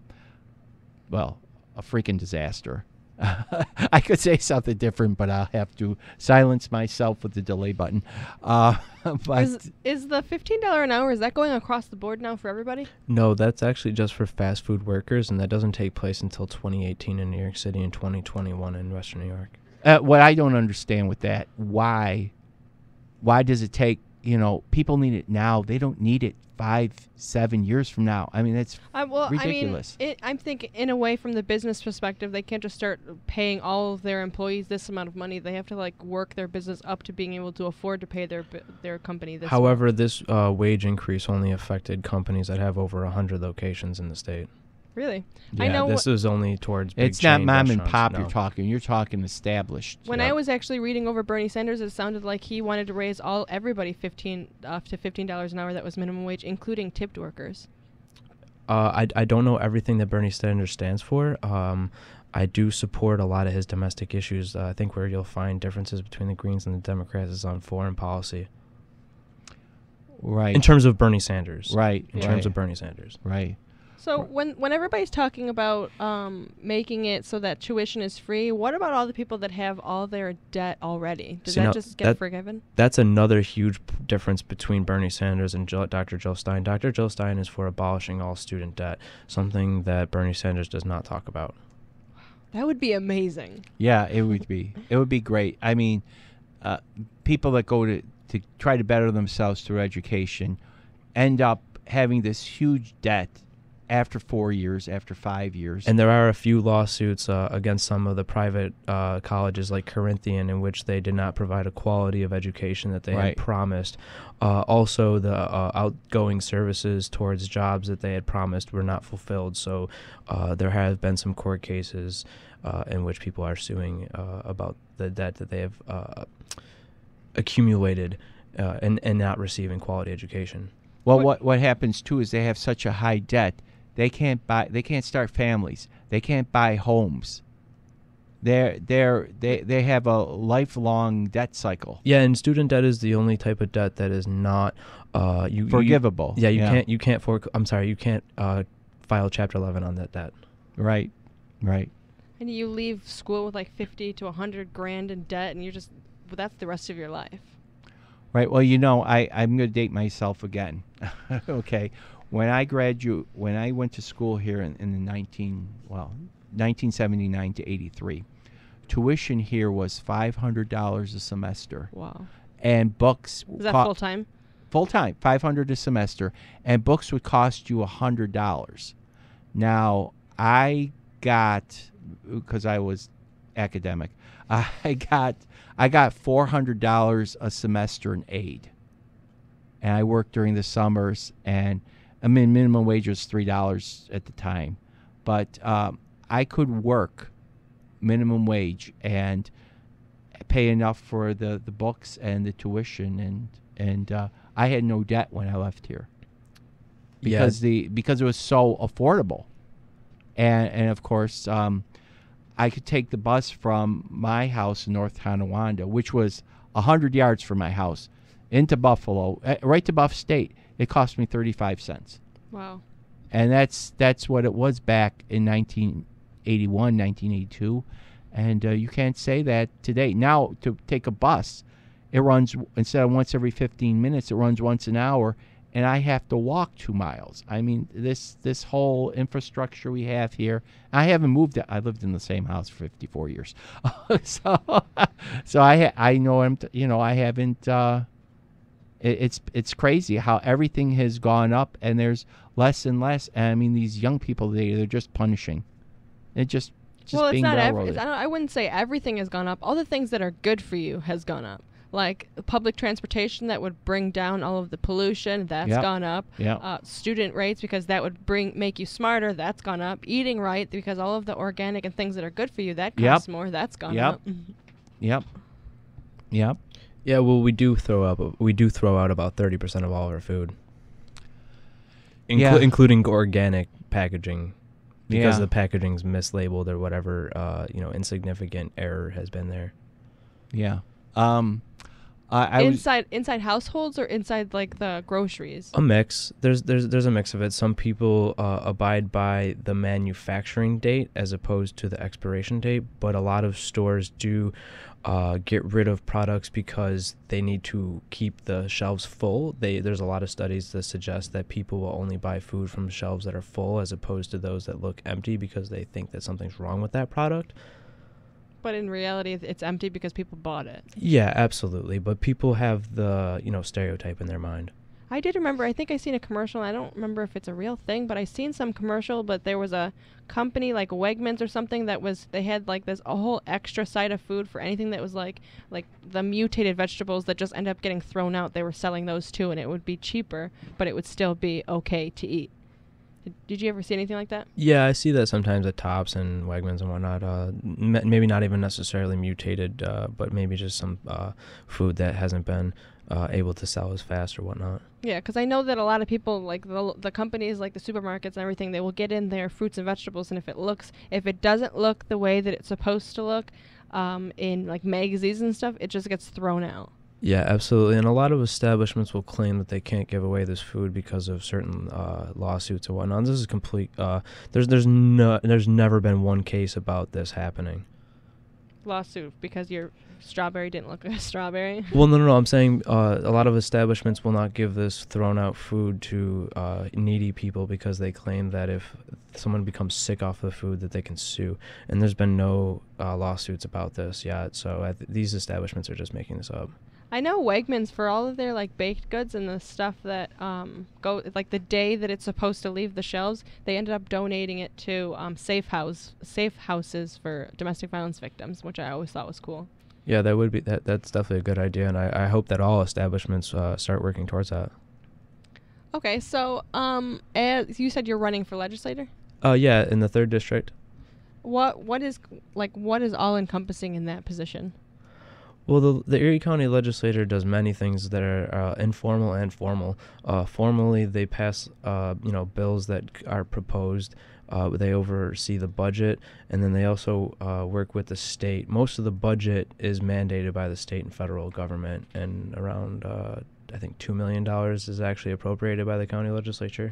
well, a freaking disaster. I could say something different, but I'll have to silence myself with the delay button. Uh, but is, is the fifteen dollars an hour, is that going across the board now for everybody? No, that's actually just for fast food workers, and that doesn't take place until twenty eighteen in New York City and twenty twenty-one in Western New York. Uh, what I don't understand with that, why, why does it take, you know, people need it now. They don't need it five, seven years from now. I mean, that's uh, well, ridiculous. I mean, it, I'm thinking in a way from the business perspective, they can't just start paying all of their employees this amount of money. They have to like work their business up to being able to afford to pay their their company this. However, amount. this uh, wage increase only affected companies that have over one hundred locations in the state. Really? Yeah, I know this is only towards big It's not chain mom and restaurants, pop no. you're talking. You're talking established. When yeah. I was actually reading over Bernie Sanders, it sounded like he wanted to raise all everybody fifteen up to fifteen dollars an hour. That was minimum wage, including tipped workers. Uh, I I don't know everything that Bernie Sanders stands for. Um, I do support a lot of his domestic issues. Uh, I think where you'll find differences between the Greens and the Democrats is on foreign policy. Right. In terms of Bernie Sanders. Right. In right. terms of Bernie Sanders. Right. So when when everybody's talking about um, making it so that tuition is free, what about all the people that have all their debt already? Does See, that now, just get that, forgiven? That's another huge p- difference between Bernie Sanders and Jill, Doctor Jill Stein. Doctor Jill Stein is for abolishing all student debt, something that Bernie Sanders does not talk about. That would be amazing. Yeah, it would be. It would be great. I mean, uh, people that go to, to try to better themselves through education end up having this huge debt after four years, after five years. And there are a few lawsuits uh, against some of the private uh, colleges like Corinthian in which they did not provide a quality of education that they Right. had promised. Uh, also, the uh, outgoing services towards jobs that they had promised were not fulfilled. So uh, there have been some court cases uh, in which people are suing uh, about the debt that they have uh, accumulated uh, and, and not receiving quality education. Well, what what happens too is they have such a high debt, they can't buy, they can't start families, they can't buy homes. They're they're they they have a lifelong debt cycle. Yeah, and student debt is the only type of debt that is not uh, you forgivable. You, yeah, you yeah. can't you can't for I'm sorry, you can't uh, file Chapter eleven on that debt. Right, right. And you leave school with like fifty to a hundred grand in debt, and you're just well, that's the rest of your life. Right. Well, you know, I I'm going to date myself again. Okay. When I gradu- when I went to school here in, in the nineteen well nineteen seventy-nine to eighty-three, tuition here was five hundred dollars a semester. Wow. And books. Is that co- full time? Full time, five hundred dollars a semester, and books would cost you one hundred dollars. Now, I got, because I was academic. I got I got four hundred dollars a semester in aid, and I worked during the summers. And I mean, minimum wage was three dollars at the time, but um, I could work minimum wage and pay enough for the, the books and the tuition, and and uh, I had no debt when I left here because Yeah. the because it was so affordable, and and of course um, I could take the bus from my house in North Tonawanda, which was a hundred yards from my house, into Buffalo, uh, right to Buff State. It cost me thirty-five cents. Wow. And that's that's what it was back in nineteen eighty-one, nineteen eighty-two. And uh, you can't say that today. Now, to take a bus, it runs, instead of once every fifteen minutes, it runs once an hour, and I have to walk two miles. I mean, this this whole infrastructure we have here, I haven't moved it. I lived in the same house for fifty-four years. so so I ha- I know, I'm t- you know, I haven't, uh, it, it's it's crazy how everything has gone up, and there's less and less. And I mean, these young people, they, they're just punishing. It just Just well, it's being not. Every, railroaded. it's, I, don't, I wouldn't say everything has gone up. All the things that are good for you has gone up, like public transportation that would bring down all of the pollution. That's Yep. gone up. Yep. Uh, student rates, because that would bring make you smarter. That's gone up. Eating right, because all of the organic and things that are good for you, that Yep. costs more. That's gone Yep. up. Yep. Yep. Yeah, well, we do throw up. We do throw out about thirty percent of all of our food, Inclu- Yeah. including organic packaging, because Yeah. the packaging's mislabeled or whatever. Uh, you know, insignificant error has been there. Yeah. Um, I, I was inside inside households or inside like the groceries. A mix. There's there's there's a mix of it. Some people uh, abide by the manufacturing date as opposed to the expiration date, but a lot of stores do uh, get rid of products because they need to keep the shelves full. They there's a lot of studies that suggest that people will only buy food from shelves that are full as opposed to those that look empty because they think that something's wrong with that product. But in reality, it- it's empty because people bought it. Yeah, absolutely. But people have the, you know, stereotype in their mind. I did remember, I think I seen a commercial. I don't remember if it's a real thing, but I seen some commercial, but there was a company like Wegmans or something that was, they had like this a whole extra side of food for anything that was like, like the mutated vegetables that just end up getting thrown out. They were selling those too, and it would be cheaper, but it would still be okay to eat. Did, did you ever see anything like that? Yeah, I see that sometimes at Tops and Wegmans and whatnot. Uh, m- maybe not even necessarily mutated, uh, but maybe just some uh, food that hasn't been uh, able to sell as fast or whatnot. Yeah, because I know that a lot of people, like the the companies, like the supermarkets and everything, they will get in their fruits and vegetables, and if it looks, if it doesn't look the way that it's supposed to look, um, in like magazines and stuff, it just gets thrown out. Yeah, absolutely. And a lot of establishments will claim that they can't give away this food because of certain uh, lawsuits or whatnot. This is complete. Uh, there's there's no there's never been one case about this happening. Lawsuit because your strawberry didn't look like a strawberry. Well, no, no, no. I'm saying uh, a lot of establishments will not give this thrown out food to uh, needy people because they claim that if someone becomes sick off the food that they can sue. And there's been no uh, lawsuits about this yet. So I th- these establishments are just making this up. I know Wegmans, for all of their like baked goods and the stuff that um go like the day that it's supposed to leave the shelves, they ended up donating it to um safe house safe houses for domestic violence victims, which I always thought was cool. Yeah, that would be that. That's definitely a good idea, and I, I hope that all establishments uh, start working towards that. Okay, so um as you said, you're running for legislator. Uh, yeah, in the third district. What what is like what is all encompassing in that position? Well, the, the Erie County legislature does many things that are uh, informal and formal. Uh, formally, they pass, uh, you know, bills that c- are proposed. Uh, they oversee the budget, and then they also uh, work with the state. Most of the budget is mandated by the state and federal government, and around, uh, I think, two million dollars is actually appropriated by the county legislature.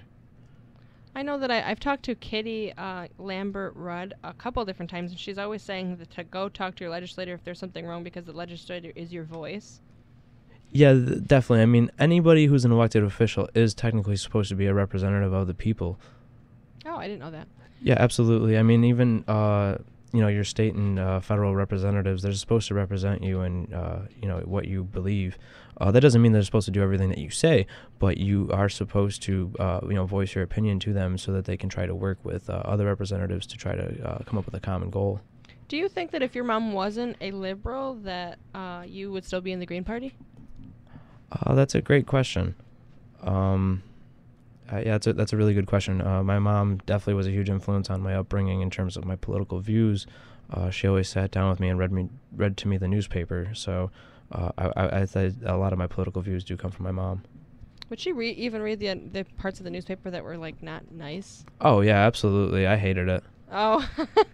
I know that I, I've talked to Kitty uh, Lambert Rudd a couple different times, and she's always saying that to go talk to your legislator if there's something wrong because the legislator is your voice. Yeah, th- definitely. I mean, anybody who's an elected official is technically supposed to be a representative of the people. Oh, I didn't know that. Yeah, absolutely. I mean, even, uh, you know, your state and uh, federal representatives, they're supposed to represent you and, uh, you know, what you believe. Uh, that doesn't mean they're supposed to do everything that you say, but you are supposed to, uh, you know, voice your opinion to them so that they can try to work with uh, other representatives to try to uh, come up with a common goal. Do you think that if your mom wasn't a liberal, that uh, you would still be in the Green Party? Uh, that's a great question. Um, uh, yeah, that's a, that's a really good question. Uh, my mom definitely was a huge influence on my upbringing in terms of my political views. Uh, she always sat down with me and read me read to me the newspaper. So uh, I, I, I th- a lot of my political views do come from my mom. Would she re- even read the the parts of the newspaper that were like not nice? Oh yeah, absolutely. I hated it. Oh.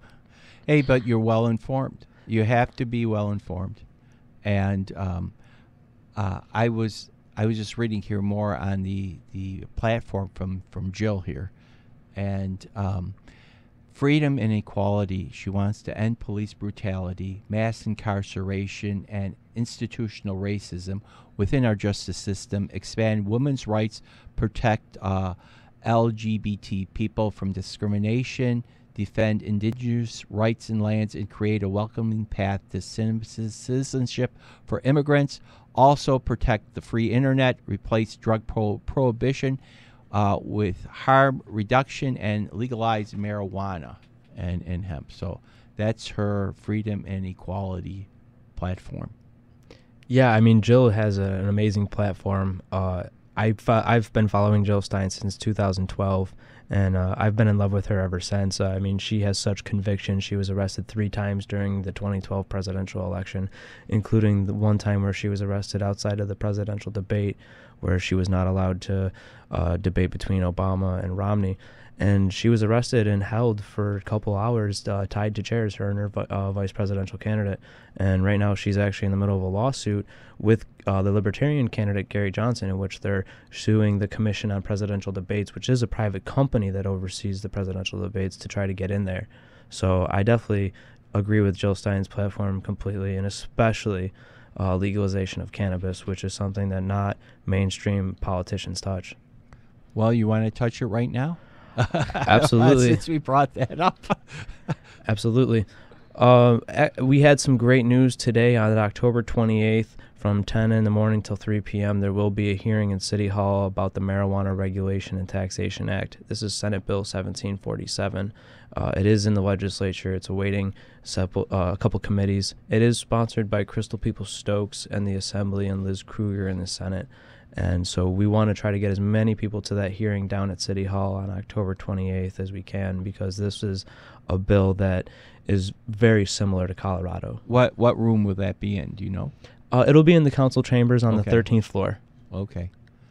Hey, but you're well informed. You have to be well informed, and um, uh, I was I was just reading here more on the the platform from from Jill here, and um, freedom and equality. She wants to end police brutality, mass incarceration, and institutional racism within our justice system, expand women's rights, protect uh, L G B T people from discrimination, defend indigenous rights and lands, and create a welcoming path to citizenship for immigrants. Also protect the free internet, replace drug pro- prohibition uh, with harm reduction, and legalize marijuana and, and hemp. So that's her freedom and equality platform. Yeah, I mean, Jill has a, an amazing platform. Uh, I fo- I've been following Jill Stein since two thousand twelve, and uh, I've been in love with her ever since. Uh, I mean, she has such conviction. She was arrested three times during the twenty twelve presidential election, including the one time where she was arrested outside of the presidential debate, where she was not allowed to uh, debate between Obama and Romney. And she was arrested and held for a couple hours, uh, tied to chairs, her and her vi- uh, vice presidential candidate. And right now she's actually in the middle of a lawsuit with uh, the Libertarian candidate, Gary Johnson, in which they're suing the Commission on Presidential Debates, which is a private company that oversees the presidential debates, to try to get in there. So I definitely agree with Jill Stein's platform completely, and especially uh, legalization of cannabis, which is something that not mainstream politicians touch. Well, you want to touch it right now? Absolutely. Since we brought that up. Absolutely. Uh, we had some great news today on October twenty-eighth from ten in the morning till three p.m. There will be a hearing in City Hall about the Marijuana Regulation and Taxation Act. This is Senate Bill seventeen forty-seven. Uh, it is in the legislature. It's awaiting sepul- uh, a couple committees. It is sponsored by Crystal Peoples-Stokes and the Assembly and Liz Krueger in the Senate. And so we want to try to get as many people to that hearing down at City Hall on October twenty-eighth as we can, because this is a bill that is very similar to Colorado. What what room will that be in? Do you know? Uh, it'll be in the council chambers on Okay. the thirteenth floor. Okay.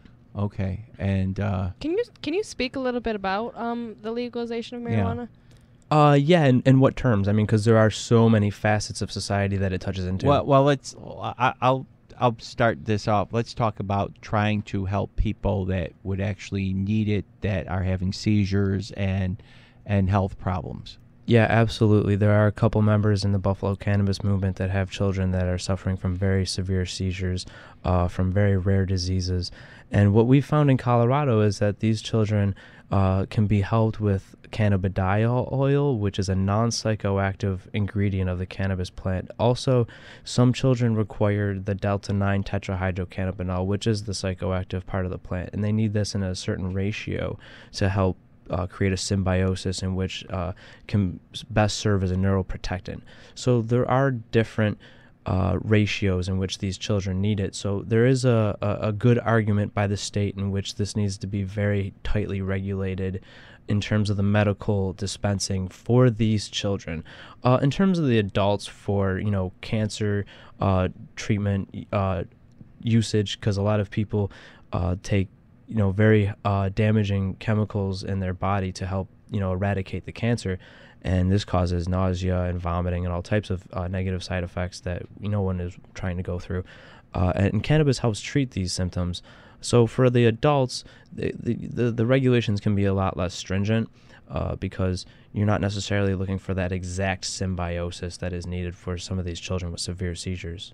Okay. And uh, Can you can you speak a little bit about um the legalization of marijuana? Uh, yeah, and in what terms? I mean, because there are so many facets of society that it touches into. well, well, let's. I, I'll I'll start this off. Let's talk about trying to help people that would actually need it, that are having seizures and and health problems. Yeah, absolutely. There are a couple members in the Buffalo Cannabis Movement that have children that are suffering from very severe seizures, uh, from very rare diseases. And what we found in Colorado is that these children uh, can be helped with cannabidiol oil, which is a non-psychoactive ingredient of the cannabis plant. Also, some children require the delta nine tetrahydrocannabinol, which is the psychoactive part of the plant, and they need this in a certain ratio to help Uh, create a symbiosis in which uh, can best serve as a neuroprotectant. So there are different uh, ratios in which these children need it. So there is a, a, a good argument by the state in which this needs to be very tightly regulated in terms of the medical dispensing for these children. Uh, in terms of the adults, for, you know, cancer uh, treatment uh, usage, because a lot of people uh, take you know, very uh, damaging chemicals in their body to help, you know, eradicate the cancer. And this causes nausea and vomiting and all types of uh, negative side effects that no one is trying to go through. Uh, and cannabis helps treat these symptoms. So for the adults, the, the, the, the regulations can be a lot less stringent uh, because you're not necessarily looking for that exact symbiosis that is needed for some of these children with severe seizures.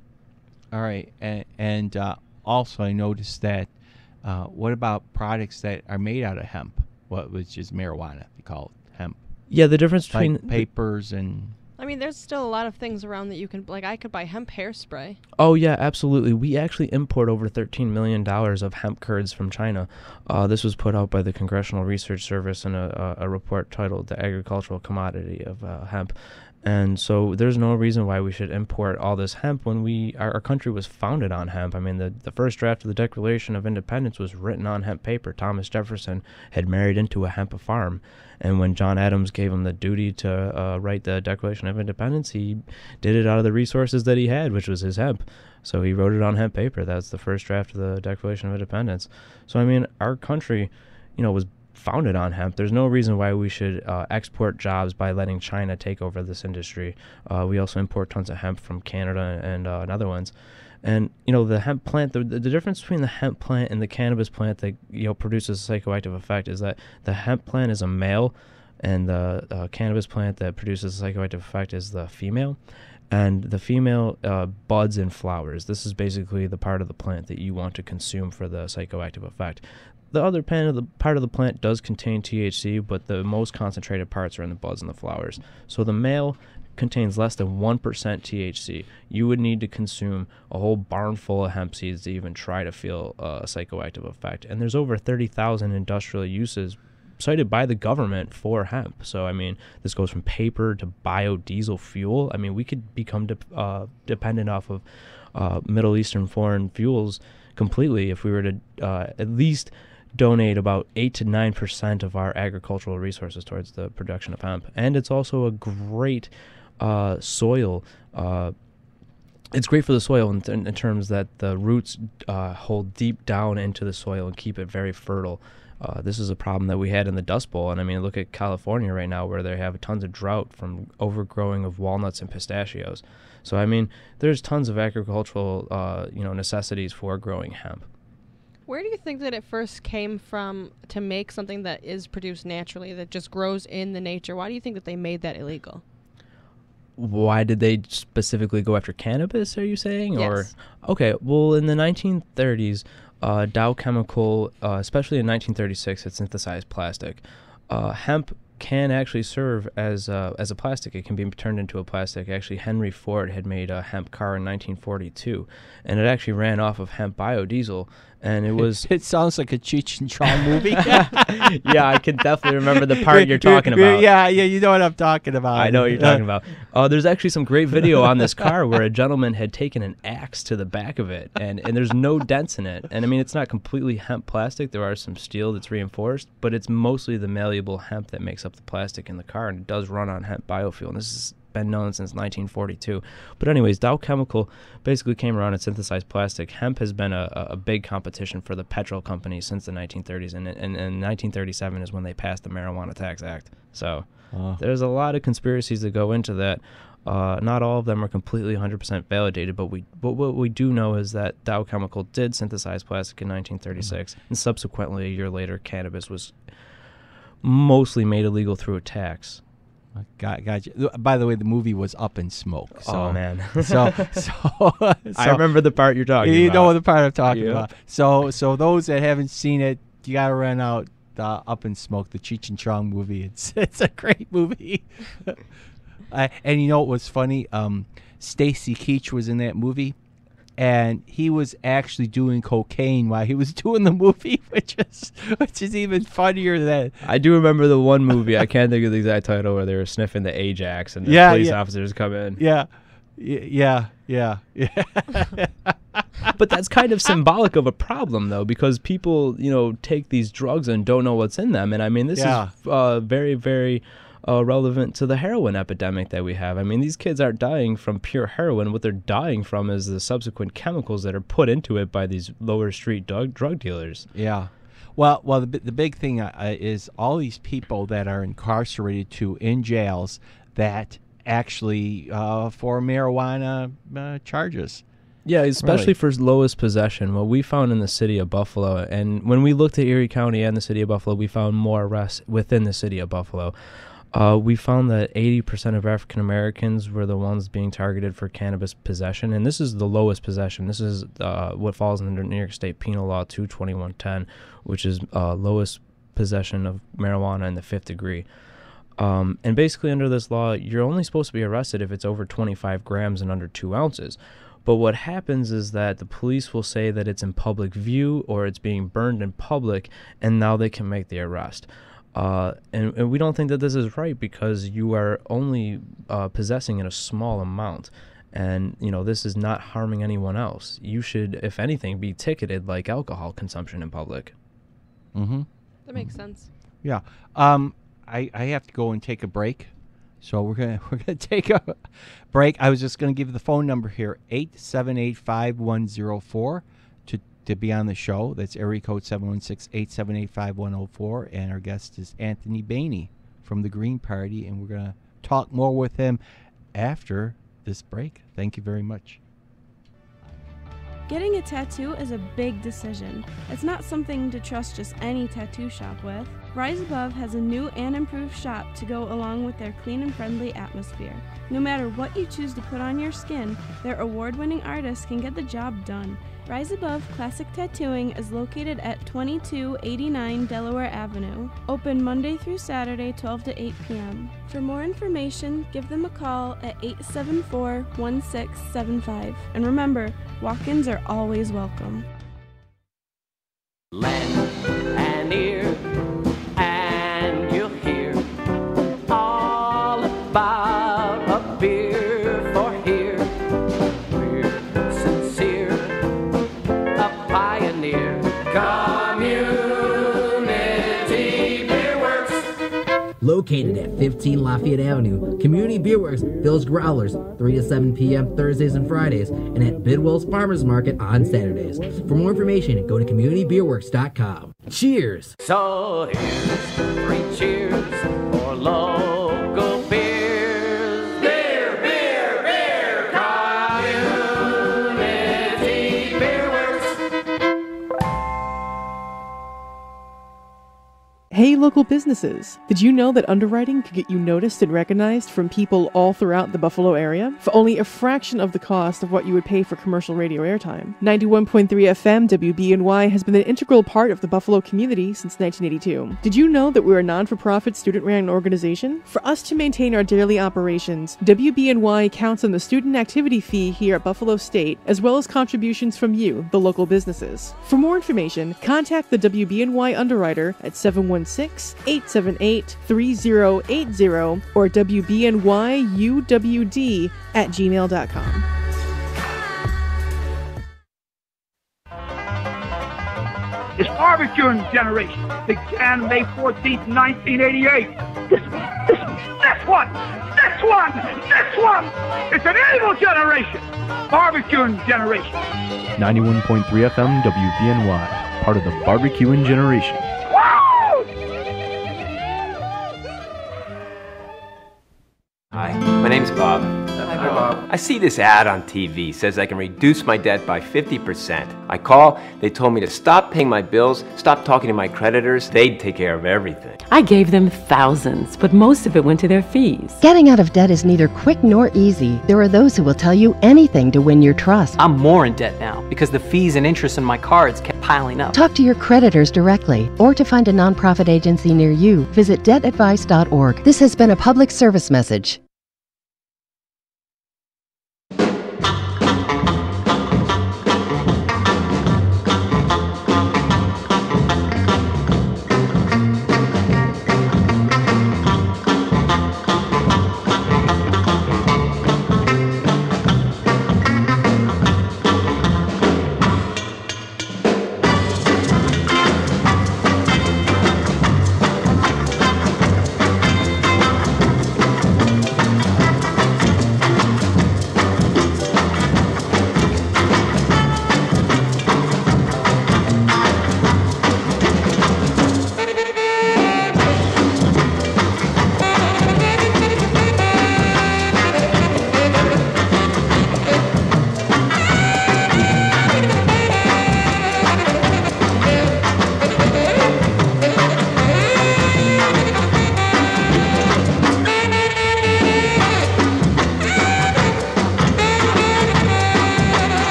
All right. And, and uh, also I noticed that Uh, what about products that are made out of hemp, what which is marijuana? They call it hemp. Yeah, the difference like between papers and. I mean, there's still a lot of things around that you can, like, I could buy hemp hairspray. Oh, yeah, absolutely. We actually import over thirteen million dollars of hemp curds from China. Uh, this was put out by the Congressional Research Service in a, a, a report titled The Agricultural Commodity of uh, Hemp. And so there's no reason why we should import all this hemp when we our, our country was founded on hemp. I mean, the, the first draft of the Declaration of Independence was written on hemp paper. Thomas Jefferson had married into a hemp farm. And when John Adams gave him the duty to uh, write the Declaration of Independence, he did it out of the resources that he had, which was his hemp. So he wrote it on hemp paper. That's the first draft of the Declaration of Independence. So, I mean, our country, you know, was founded on hemp. There's no reason why we should uh, export jobs by letting China take over this industry. Uh, we also import tons of hemp from Canada and uh, Netherlands. And, you know, the hemp plant, the, the difference between the hemp plant and the cannabis plant that, you know, produces a psychoactive effect is that the hemp plant is a male and the uh, cannabis plant that produces a psychoactive effect is the female. And the female uh, buds and flowers. This is basically the part of the plant that you want to consume for the psychoactive effect. The other part of the, part of the plant does contain T H C, but the most concentrated parts are in the buds and the flowers. So the male contains less than one percent T H C. You would need to consume a whole barn full of hemp seeds to even try to feel uh, a psychoactive effect. And there's over thirty thousand industrial uses cited by the government for hemp. So, I mean, this goes from paper to biodiesel fuel. I mean, we could become de- uh, dependent off of uh, Middle Eastern foreign fuels completely if we were to uh, at least donate about eight to nine percent of our agricultural resources towards the production of hemp. And it's also a great uh, soil. Uh, it's great for the soil in, in, in terms that the roots uh, hold deep down into the soil and keep it very fertile. Uh, this is a problem that we had in the Dust Bowl. And I mean, look at California right now where they have tons of drought from overgrowing of walnuts and pistachios. So, I mean, there's tons of agricultural, uh, you know, necessities for growing hemp. Where do you think that it first came from to make something that is produced naturally, that just grows in the nature? Why do you think that they made that illegal? Why did they specifically go after cannabis, are you saying? Yes. Or okay, well, in the nineteen thirties, uh, Dow Chemical, uh, especially in nineteen thirty-six, had synthesized plastic. Uh, hemp can actually serve as uh, as a plastic. It can be turned into a plastic. Actually, Henry Ford had made a hemp car in nineteen forty-two, and it actually ran off of hemp biodiesel. And it was... It sounds like a Cheech and Chong movie. Yeah, I can definitely remember the part you're talking about. Yeah, yeah, you know what I'm talking about. I know what you're talking about. Uh, there's actually some great video on this car where a gentleman had taken an axe to the back of it, and, and there's no dents in it. And I mean, it's not completely hemp plastic. There are some steel that's reinforced, but it's mostly the malleable hemp that makes up the plastic in the car, and it does run on hemp biofuel. And this has been known since nineteen forty-two. But anyways, Dow Chemical basically came around and synthesized plastic. Hemp has been a, a big competition for the petrol companies since the nineteen thirties, and, and, and nineteen thirty-seven is when they passed the Marijuana Tax Act. So oh. There's a lot of conspiracies that go into that. Uh, not all of them are completely one hundred percent validated, but we but what we do know is that Dow Chemical did synthesize plastic in nineteen thirty-six, mm-hmm. and subsequently a year later, cannabis was mostly made illegal through a tax. Got, got you. By the way, the movie was Up in Smoke. So, oh man! so, so, so I remember the part you're talking you about. You know the part I'm talking yeah. about. So, so those that haven't seen it, you gotta run out uh, Up in Smoke, the Cheech and Chong movie. It's it's a great movie. uh, and you know what was funny? Um, Stacy Keach was in that movie, and he was actually doing cocaine while he was doing the movie, which is which is even funnier than. I do remember the one movie. I can't think of the exact title where they were sniffing the Ajax and the yeah, police yeah. officers come in. Yeah, yeah, yeah, yeah. But that's kind of symbolic of a problem, though, because people, you know, take these drugs and don't know what's in them. And I mean, this yeah. is uh, very, very. Uh, relevant to the heroin epidemic that we have. I mean, these kids aren't dying from pure heroin. What they're dying from is the subsequent chemicals that are put into it by these lower street drug drug dealers. Yeah. Well, well, the the big thing uh, is all these people that are incarcerated to in jails that actually uh, for marijuana uh, charges. Yeah, especially really. for lowest possession. What we found in the city of Buffalo, and when we looked at Erie County and the city of Buffalo, we found more arrests within the city of Buffalo. Uh, we found that eighty percent of African Americans were the ones being targeted for cannabis possession, and this is the lowest possession. This is uh, what falls under New York State Penal Law two twenty-one ten, which is uh, lowest possession of marijuana in the fifth degree. Um, and basically under this law, you're only supposed to be arrested if it's over twenty-five grams and under two ounces. But what happens is that the police will say that it's in public view or it's being burned in public, and now they can make the arrest. Uh, and, and we don't think that this is right because you are only uh, possessing in a small amount. And, you know, this is not harming anyone else. You should, if anything, be ticketed like alcohol consumption in public. Mm-hmm. That makes sense. Yeah. Um, I, I have to go and take a break. So we're gonna we're gonna take a break. I was just gonna give you the phone number here, eight seven eight five one zero four to to be on the show. That's area code seven one six, eight seven eight, five one zero four, and our guest is Anthony Bainey from the Green Party, and we're gonna talk more with him after this break. Thank you very much. Getting a tattoo is a big decision. It's not something to trust just any tattoo shop with. Rise Above has a new and improved shop to go along with their clean and friendly atmosphere. No matter what you choose to put on your skin, their award-winning artists can get the job done. Rise Above Classic Tattooing is located at twenty-two eighty-nine Delaware Avenue. Open Monday through Saturday, twelve to eight p m For more information, give them a call at eight seven four, one six seven five. And remember, walk-ins are always welcome. Lend an ear and you'll hear all about a beer for here. We're sincere, a pioneer. Community Beer Works. Located at fifteen Lafayette Avenue, Community Beer Works fills growlers three to seven p m Thursdays and Fridays, and at Bidwell's Farmers Market on Saturdays. For more information, go to community beer works dot com. Cheers! So here's three cheers for local beers. Beer, beer, beer, Community Beer Works. Hey, local businesses! Did you know that underwriting could get you noticed and recognized from people all throughout the Buffalo area for only a fraction of the cost of what you would pay for commercial radio airtime? ninety-one point three F M W B N Y has been an integral part of the Buffalo community since nineteen eighty-two. Did you know that we're a non-for-profit student-run organization? For us to maintain our daily operations, W B N Y counts on the student activity fee here at Buffalo State, as well as contributions from you, the local businesses. For more information, contact the W B N Y underwriter at seven one six, eight seven eight, three zero eight zero or W B N Y U W D at gmail dot com. This barbecuing generation began May fourteenth, nineteen eighty-eight. This, this, this one, this one, this one. It's an evil generation. Barbecuing generation. ninety-one point three F M W B N Y, part of the barbecuing generation. Hi, my name's Bob. Hi, Bob. I see this ad on T V, says I can reduce my debt by fifty percent. I call, they told me to stop paying my bills, stop talking to my creditors, they'd take care of everything. I gave them thousands, but most of it went to their fees. Getting out of debt is neither quick nor easy. There are those who will tell you anything to win your trust. I'm more in debt now because the fees and interest on my cards kept piling up. Talk to your creditors directly, or to find a nonprofit agency near you, visit debt advice dot org. This has been a public service message.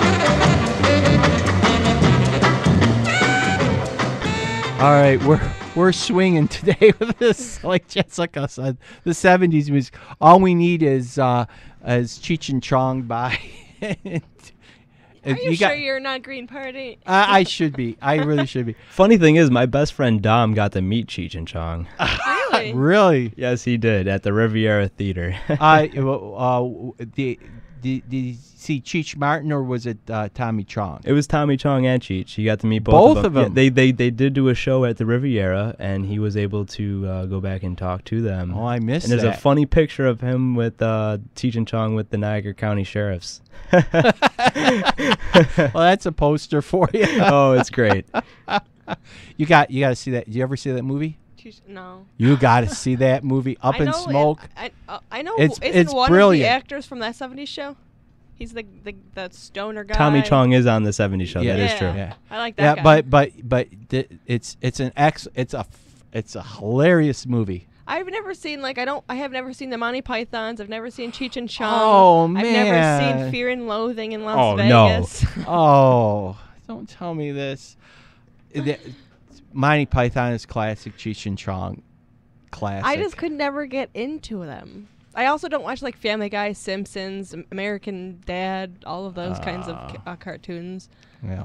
All right, we're we're swinging today with this, like Jessica said, the seventies music. All we need is uh, is Cheech and Chong by. Are you, you sure got, you're not Green Party? uh, I should be. I really should be. Funny thing is, my best friend Dom got to meet Cheech and Chong. Really? Really? Yes, he did at the Riviera Theater. uh, uh, the, the, did you see Cheech Martin or was it uh, Tommy Chong? It was Tommy Chong and Cheech. You got to meet both, both of them. Of them. Yeah, they, they they did do a show at the Riviera, and he was able to uh, go back and talk to them. Oh, I missed And there's that. a funny picture of him with uh, Cheech and Chong with the Niagara County Sheriffs. Well, that's a poster for you. Oh, it's great. You got you got to see that. Did you ever see that movie? No. You got to see that movie, Up I in know Smoke. It, I, uh, I know. It's, isn't it's one brilliant. of the actors from that seventies show? He's the the, the stoner guy. Tommy Chong is on the seventies show. Yeah. That is Yeah. true. Yeah, I like that Yeah, guy. but but but th- it's it's an ex. It's a f- it's a hilarious movie. I've never seen like I don't I have never seen the Monty Pythons. I've never seen Cheech and Chong. Oh, I've never man. seen Fear and Loathing in Las Oh, Vegas. no. Oh, don't tell me this. The, Monty Python is classic. Cheech and Chong, classic. I just could never get into them. I also don't watch like Family Guy, Simpsons, Am- American Dad, all of those kinds of ca- uh, cartoons. Yeah.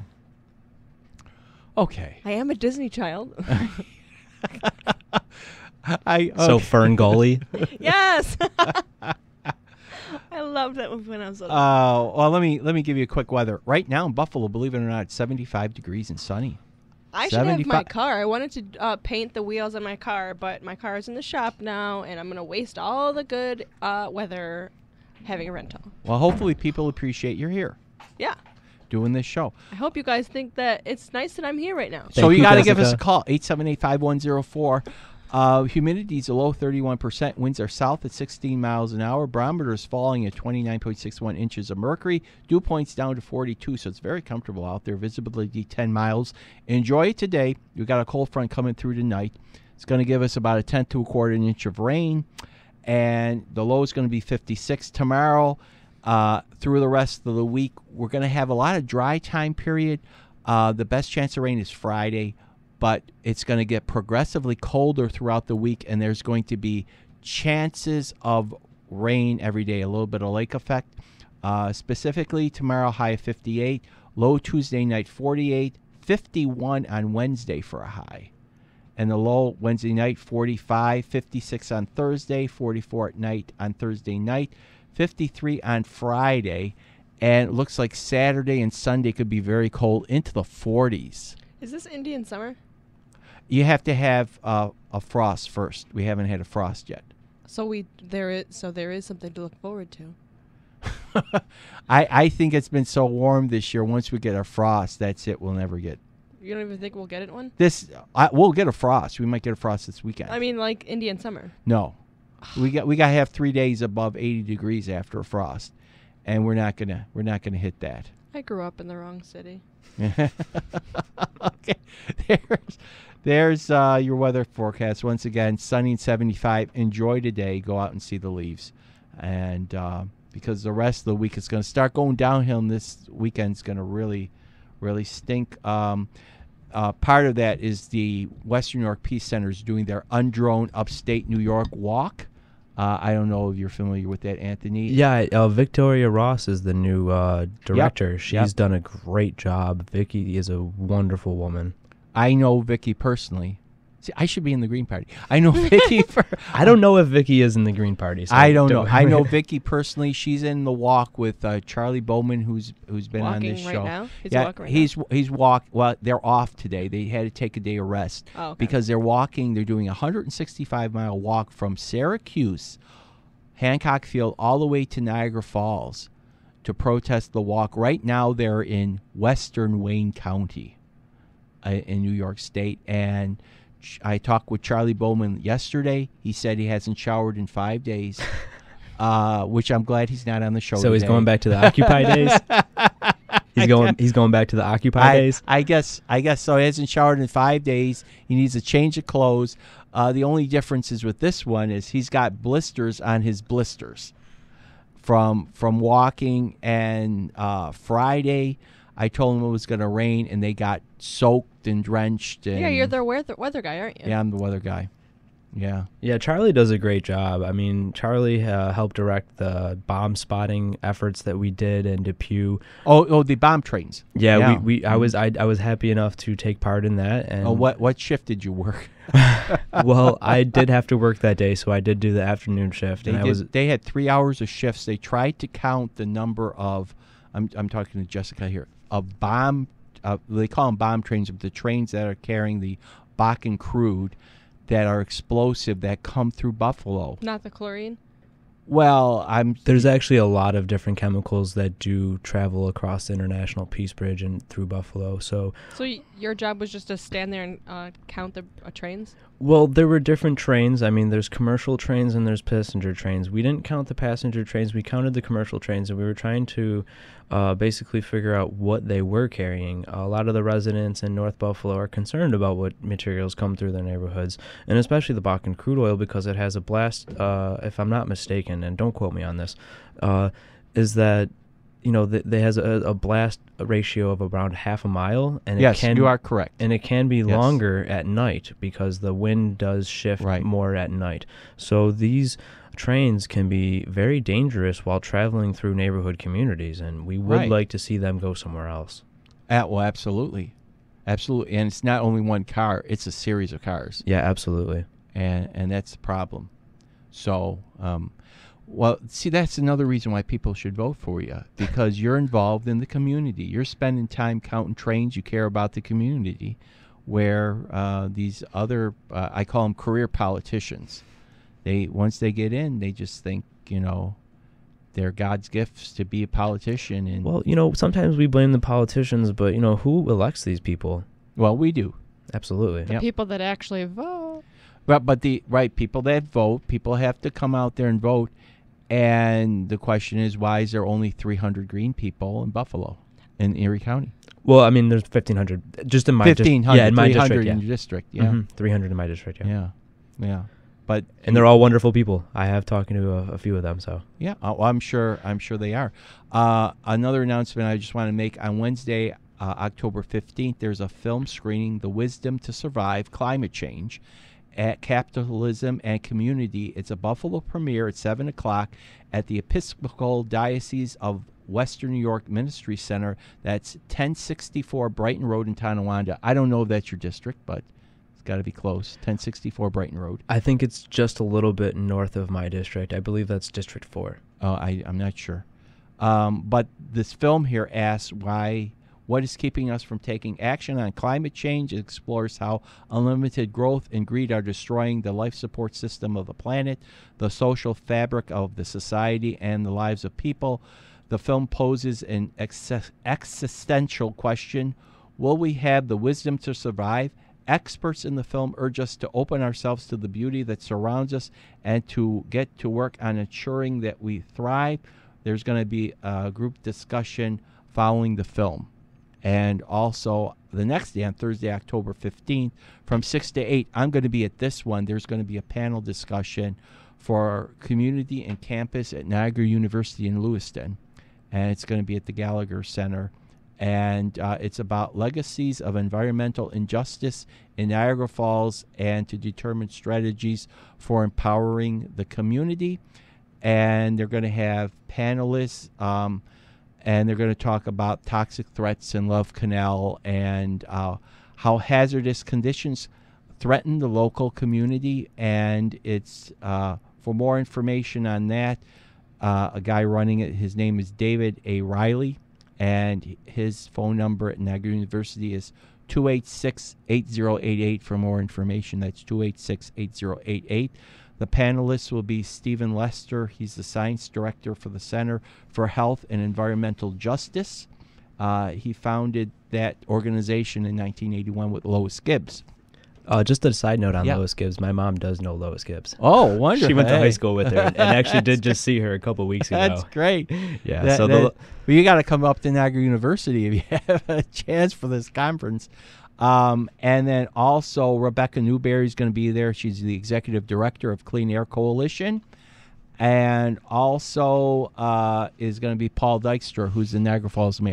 Okay. I am a Disney child. I So okay. Fern Gully. Yes. I loved that movie when I was little. Uh, well, let me let me give you a quick weather. Right now in Buffalo, believe it or not, it's seventy-five degrees and sunny. I should have my seventy-five car. I wanted to uh, paint the wheels on my car, but my car is in the shop now, and I'm going to waste all the good uh, weather having a rental. Well, hopefully people appreciate you're here Yeah. doing this show. I hope you guys think that it's nice that I'm here right now. So you, you, got to give us a Jessica. call, eight seven eight, five one zero four. Uh, humidity's a low thirty-one percent. Winds are south at sixteen miles an hour. Barometer is falling at twenty-nine point six one inches of mercury. Dew points down to forty-two, so it's very comfortable out there. Visibility ten miles. Enjoy it today. We've got a cold front coming through tonight. It's going to give us about a tenth to a quarter an inch of rain. And the low is going to be fifty-six tomorrow. Uh, through the rest of the week, we're going to have a lot of dry time period. Uh, the best chance of rain is Friday, but it's going to get progressively colder throughout the week, and there's going to be chances of rain every day, a little bit of lake effect. Uh, specifically, tomorrow, high of fifty-eight, low Tuesday night, forty-eight, fifty-one on Wednesday for a high. And the low Wednesday night, forty-five, fifty-six on Thursday, forty-four at night on Thursday night, fifty-three on Friday, and it looks like Saturday and Sunday could be very cold into the forties. Is this Indian summer? You have to have uh, a frost first. We haven't had a frost yet. So we there is so there is something to look forward to. I, I think it's been so warm this year. Once we get a frost, that's it. We'll never get You don't even think we'll get it one? this. I, we'll get a frost. We might get a frost this weekend. I mean, like Indian summer. No, we got we got to have three days above eighty degrees after a frost, and we're not gonna we're not gonna hit that. I grew up in the wrong city. Okay, there's there's uh, your weather forecast. Once again, sunny and seventy-five. Enjoy today. Go out and see the leaves, and uh, because the rest of the week is going to start going downhill, and this weekend's going to really, really stink. Um, uh, part of that is the Western New York Peace Center is doing their Undrone Upstate New York Walk. Uh, I don't know if you're familiar with that, Anthony. Yeah, uh, Victoria Ross is the new uh, director. She's Yep. done a great job. Vicky is a wonderful woman. I know Vicky personally. See, I should be in the Green Party. I know Vicky. For, I don't know if Vicky is in the Green Party. So I don't know. I know Vicky personally. She's in the walk with uh, Charlie Bowman, who's who's been on Walking this right show. now? He's yeah, walking right he's he's walk. Well, they're off today. They had to take a day of rest Oh, okay. because they're walking. They're doing a one hundred sixty-five mile walk from Syracuse, Hancock Field, all the way to Niagara Falls to protest the walk. Right now, they're in Western Wayne County, uh, in New York State, and ch- I talked with Charlie Bowman yesterday. He said he hasn't showered in five days, uh, which I'm glad he's not on the show. So he's today. going back to the Occupy days. He's going. He's going back to the Occupy I, days. I guess. I guess so. He hasn't showered in five days. He needs a change of clothes. Uh, the only difference is with this one is he's got blisters on his blisters from from walking. And uh, Friday, I told them it was going to rain, and they got soaked and drenched. And Yeah, you're the weather, weather guy, aren't you? Yeah, I'm the weather guy. Yeah. Yeah, Charlie does a great job. I mean, Charlie uh, helped direct the bomb spotting efforts that we did in Depew. Oh, oh, the bomb trains. Yeah, Yeah. we, we I was I, I was happy enough to take part in that. And Oh, what what shift did you work? well, I did have to work that day, so I did do the afternoon shift. They and I did, was they had three hours of shifts. They tried to count the number of. I'm I'm talking to Jessica here. Of bomb, uh, they call them bomb trains, but the trains that are carrying the Bakken crude, that are explosive, that come through Buffalo. Not the chlorine. Well, I'm. There's actually a lot of different chemicals that do travel across the International Peace Bridge and through Buffalo. So, So y- your job was just to stand there and uh, count the uh, trains? well, there were different trains. I mean, there's commercial trains and there's passenger trains. We didn't count the passenger trains. We counted the commercial trains, and we were trying to uh, basically figure out what they were carrying. A lot of the residents in North Buffalo are concerned about what materials come through their neighborhoods, and especially the Bakken crude oil, because it has a blast, uh, if I'm not mistaken, and don't quote me on this, uh, is that, you know, th- there has a, a blast ratio of around half a mile, and Yes, it can you are correct. and it can be Yes. longer at night because the wind does shift Right. more at night. So these trains can be very dangerous while traveling through neighborhood communities, and we would Right. like to see them go somewhere else. Uh, well, absolutely, absolutely, and it's not only one car; it's a series of cars. Yeah, absolutely. And and that's the problem. So, um, well, see, that's another reason why people should vote for you, because you're involved in the community. You're spending time counting trains. You care about the community, where uh, these other, uh, I call them career politicians. They once they get in, they just think, you know, they're God's gifts to be a politician. And Well, you know, sometimes we blame the politicians, but, you know, who elects these people? well, we do. Absolutely. The Yep. people that actually vote. But but the right people that vote, people have to come out there and vote. And the question is, why is there only three hundred green people in Buffalo, in Erie County? Well, I mean, there's fifteen hundred just in my district. fifteen hundred, Yeah, in my three hundred district. Yeah. in your district. Yeah, Mhm, three hundred in my district. Yeah. yeah, yeah. But And they're all wonderful people. I have talking to a, a few of them. So yeah, oh, I'm sure. I'm sure they are. Uh, another announcement I just want to make on Wednesday, uh, October fifteenth. There's a film screening, "The Wisdom to Survive Climate Change," at Capitalism and Community. It's a Buffalo premiere at seven o'clock at the Episcopal Diocese of Western New York Ministry Center. That's ten sixty-four Brighton Road in Tonawanda. I don't know if that's your district, but it's got to be close. ten sixty-four Brighton Road. I think it's just a little bit north of my district. I believe that's District four. Oh, I, I'm not sure. Um, but this film here asks why, what is keeping us from taking action on climate change? It explores how unlimited growth and greed are destroying the life support system of the planet, the social fabric of the society, and the lives of people. The film poses an ex- existential question. Will we have the wisdom to survive? Experts in the film urge us to open ourselves to the beauty that surrounds us and to get to work on ensuring that we thrive. There's going to be a group discussion following the film. And also the next day, on Thursday, October fifteenth, from six to eight, I'm going to be at this one. There's going to be a panel discussion for community and campus at Niagara University in Lewiston. And it's going to be at the Gallagher Center. And uh, it's about legacies of environmental injustice in Niagara Falls and to determine strategies for empowering the community. And they're going to have panelists, um, and they're going to talk about toxic threats in Love Canal and uh, how hazardous conditions threaten the local community. And it's uh, for more information on that, uh, a guy running it, his name is David A. Riley. And his phone number at Niagara University is two eight six, eight zero eight eight for more information. That's two eight six, eight zero eight eight. The panelists will be Stephen Lester. He's the science director for the Center for Health and Environmental Justice. Uh, he founded that organization in nineteen eighty-one with Lois Gibbs. Uh, just a side note on Yeah. Lois Gibbs. My mom does know Lois Gibbs. Oh, wonderful. She went to Hey. high school with her and, and actually did just see her a couple weeks ago. That's great. Yeah. That- so that- the, well, you got to come up to Niagara University if you have a chance for this conference. Um, and then also Rebecca Newberry is going to be there. She's the executive director of Clean Air Coalition. And also uh, is going to be Paul Dykstra, who's the Niagara Falls mayor.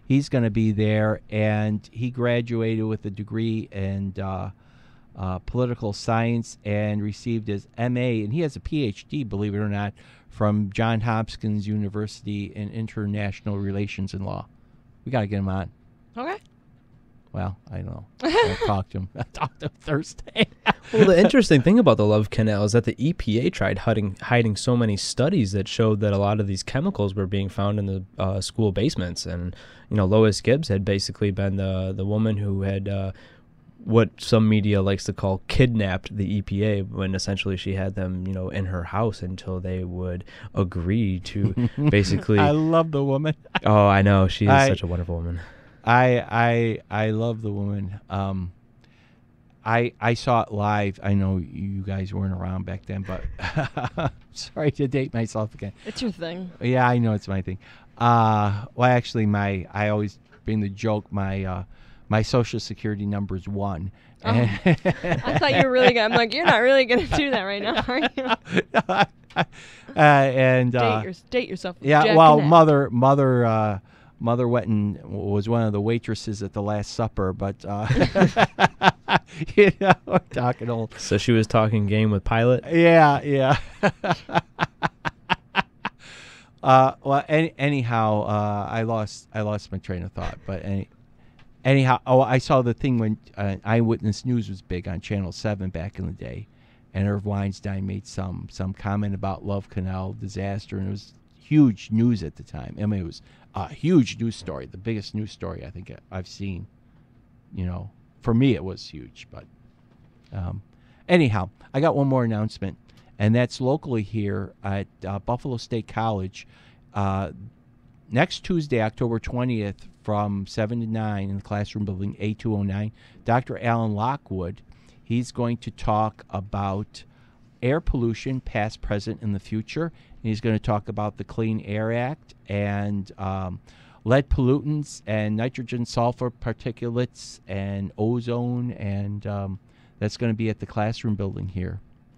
He's going to be there, and he graduated with a degree in uh, uh, political science and received his M A, and he has a P H D, believe it or not, from Johns Hopkins University in International Relations and Law. We got to get him on. Okay. Well, I don't know. I'll talk to him. I'll talk to him Thursday. Well, the interesting thing about the Love Canal is that the E P A tried hiding, hiding so many studies that showed that a lot of these chemicals were being found in the uh, school basements. And, you know, Lois Gibbs had basically been the, the woman who had uh, what some media likes to call kidnapped the E P A, when essentially she had them, you know, in her house until they would agree to basically... I love the woman. Oh, I know. She is I, such a wonderful woman. I I I love the woman. Um, I I saw it live. I know you guys weren't around back then, but sorry to date myself again. It's your thing. Yeah, I know it's my thing. Uh, well, actually, my I always bring the joke. My uh, my social security number is one. Oh, I thought you were really gonna. I'm like, you're not really gonna do that right now, are you? uh, and date, uh, your, date yourself. With yeah, Jack well, Knapp. mother mother. Uh, Mother Wetton was one of the waitresses at the Last Supper, but uh, you know, we're talking old. So she was talking game with Pilate? Yeah, yeah. uh, well, any, anyhow, uh, I lost I lost my train of thought. But any, anyhow, oh, I saw the thing when uh, Eyewitness News was big on Channel seven back in the day, and Irv Weinstein made some some comment about Love Canal disaster, and it was huge news at the time. I mean, it was a huge news story, the biggest news story I think I've seen. You know, for me it was huge. But um, anyhow, I got one more announcement, and that's locally here at uh, Buffalo State College. Uh, next Tuesday, October twentieth, from seven to nine in the classroom building A two oh nine, Doctor Alan Lockwood, he's going to talk about air pollution, past, present, and the future. And he's going to talk about the Clean Air Act and um, lead pollutants and nitrogen sulfur particulates and ozone. And um, that's going to be at the classroom building here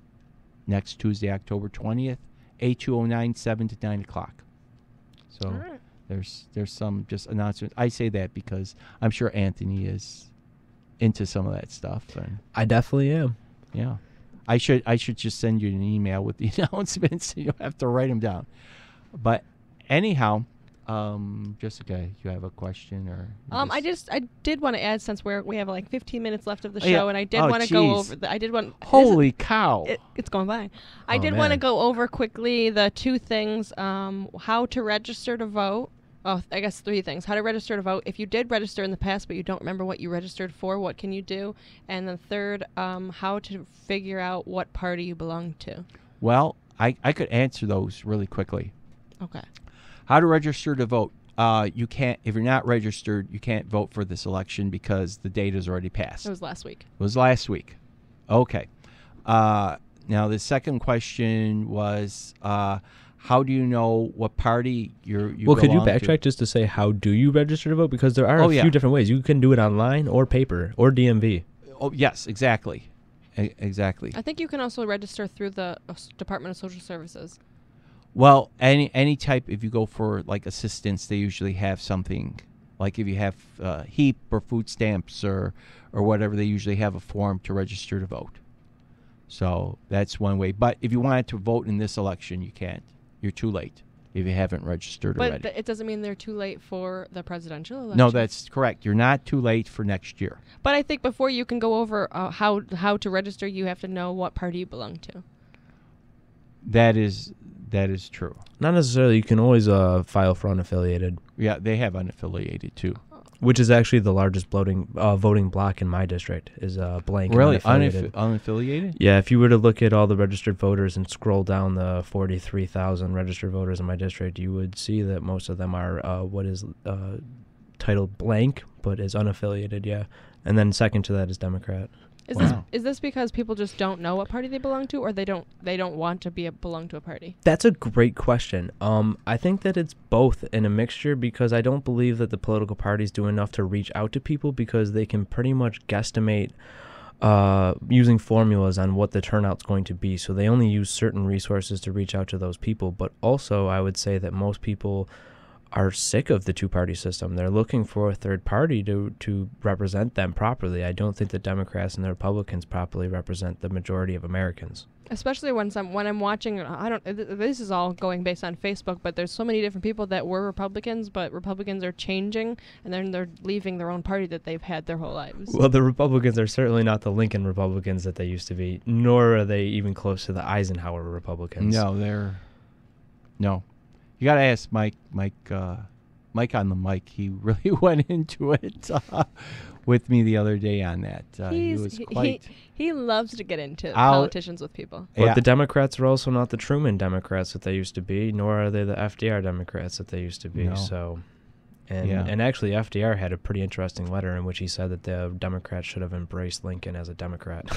next Tuesday, October twentieth, A two oh nine, seven to nine o'clock. So right. there's there's some just announcements. I say that because I'm sure Anthony is into some of that stuff. And I definitely am. Yeah. I should I should just send you an email with the announcements. You don't have to write them down. But anyhow, um, Jessica, you have a question or? Um, I just I did want to add, since we're we have like fifteen minutes left of the Oh, show, yeah. and I did Oh, want to go geez. over. The, I did want. Holy cow! It, it's going by. I Oh, did want to man. go over quickly the two things: um, how to register to vote. Oh, I guess three things. How to register to vote. If you did register in the past but you don't remember what you registered for, what can you do? And then third, um, how to figure out what party you belong to. Well, I, I could answer those really quickly. Okay. How to register to vote. Uh, you can't, if you're not registered, you can't vote for this election because the date has already passed. It was last week. It was last week. Okay. Uh, now, the second question was, uh, how do you know what party you're you Well, could you belong to? backtrack just to say how do you register to vote? Because there are Oh, a yeah. few different ways. You can do it online or paper or D M V. Oh, yes, exactly. E- exactly. I think you can also register through the uh, s- Department of Social Services. Well, any any type, if you go for like assistance, they usually have something. Like if you have uh, HEAP or food stamps or or whatever, they usually have a form to register to vote. So that's one way. But if you wanted to vote in this election, you can't. You're too late if you haven't registered But already. th- it doesn't mean they're too late for the presidential election. No, that's correct. You're not too late for next year. But I think before you can go over uh, how how to register, you have to know what party you belong to. That is that is true. Not necessarily. You can always uh, file for unaffiliated. Yeah, they have unaffiliated too. Which is actually the largest voting uh, voting block in my district is uh, blank. and Really? unaffiliated. Unaff- unaffiliated? Yeah, if you were to look at all the registered voters and scroll down the forty-three thousand registered voters in my district, you would see that most of them are uh, what is uh, titled blank, but is unaffiliated, yeah. And then second to that is Democrat. Is this is this because people just don't know what party they belong to, or they don't they don't want to be a, belong to a party? That's a great question. Um, I think that it's both in a mixture because I don't believe that the political parties do enough to reach out to people because they can pretty much guesstimate uh, using formulas on what the turnout's going to be. So they only use certain resources to reach out to those people. But also, I would say that most people are sick of the two-party system. They're looking for a third party to, to represent them properly. I don't think the Democrats and the Republicans properly represent the majority of Americans. Especially when some when I'm watching, I don't. Th- this is all going based on Facebook, but there's so many different people that were Republicans, but Republicans are changing, and then they're leaving their own party that they've had their whole lives. Well, the Republicans are certainly not the Lincoln Republicans that they used to be, nor are they even close to the Eisenhower Republicans. No, they're no. You got to ask Mike. Mike. Uh, Mike on the mic. He really went into it uh, with me the other day on that. Uh, he He's, was he, quite. he he loves to get into I'll- politicians with people. But Yeah. the Democrats are also not the Truman Democrats that they used to be, nor are they the F D R Democrats that they used to be. No. So, and Yeah. and actually, F D R had a pretty interesting letter in which he said that the Democrats should have embraced Lincoln as a Democrat.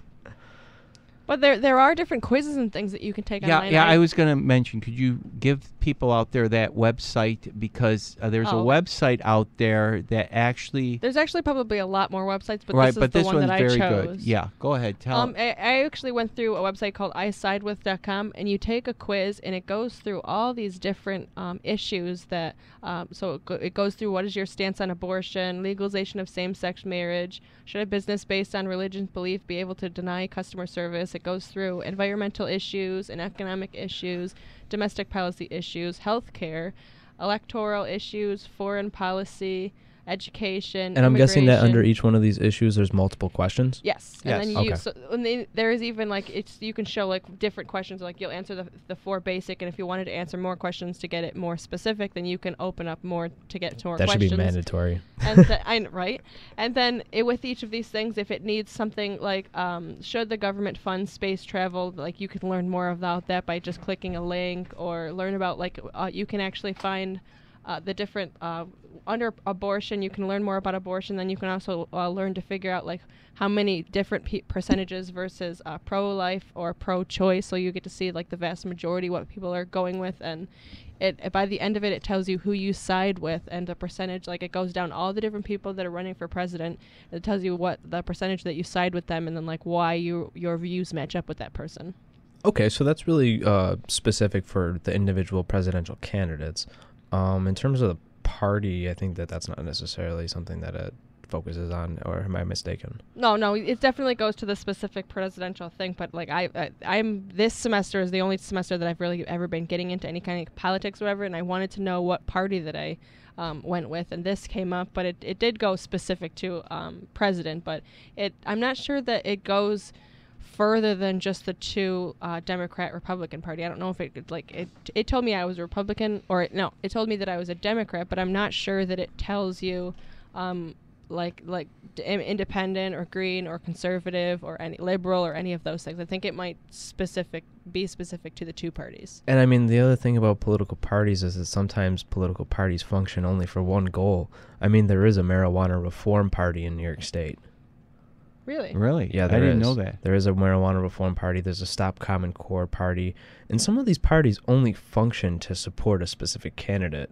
But there there are different quizzes and things that you can take Yeah, online. yeah. I was going to mention. Could you give people out there that website, because uh, there's Oh, a okay. website out there that actually. There's actually probably a lot more websites, but right, this is but the this one one's that very I chose. good. Yeah, go ahead. Tell. Um, I, I actually went through a website called I side with dot com, and you take a quiz, and it goes through all these different um, issues that. Um, so it, go, it goes through what is your stance on abortion, legalization of same-sex marriage, should a business based on religious belief be able to deny customer service? It goes through environmental issues and economic issues, domestic policy issues, health care, electoral issues, foreign policy, education. And I'm guessing that under immigration. each one of these issues, there's multiple questions. Yes, and Yes. then you Okay. so, and then there is even like it's you can show like different questions, like you'll answer the the four basic, and if you wanted to answer more questions to get it more specific, then you can open up more to get to more That should questions. be mandatory. And th- I kn- right, and then it, with each of these things, if it needs something like um, should the government fund space travel, like you can learn more about that by just clicking a link, or learn about like uh, you can actually find. Uh, the different uh, under abortion, you can learn more about abortion. Then you can also uh, learn to figure out like how many different pe- percentages versus uh, pro-life or pro-choice. So you get to see like the vast majority what people are going with, and it by the end of it, it tells you who you side with and the percentage. Like it goes down all the different people that are running for president. It tells you what the percentage that you side with them, and then like why you your views match up with that person. Okay, so that's really uh, specific for the individual presidential candidates. Um, in terms of the party, I think that that's not necessarily something that it focuses on, or am I mistaken? No, no, it definitely goes to the specific presidential thing. But like I, I, I'm this semester is the only semester that I've really ever been getting into any kind of politics or whatever, and I wanted to know what party that I um, went with, and this came up. But it, it did go specific to um, president, but it I'm not sure that it goes further than just the two uh, Democrat Republican Party. I don't know if it like it. It told me I was a Republican, or it, no, it told me that I was a Democrat, but I'm not sure that it tells you, um, like like d- independent or green or conservative or any liberal or any of those things. I think it might specific be specific to the two parties. And I mean, the other thing about political parties is that sometimes political parties function only for one goal. I mean, there is a marijuana reform party in New York State. Really? Really? Yeah, I there didn't is. know that. There is a marijuana reform party. There's a Stop Common Core party. And some of these parties only function to support a specific candidate.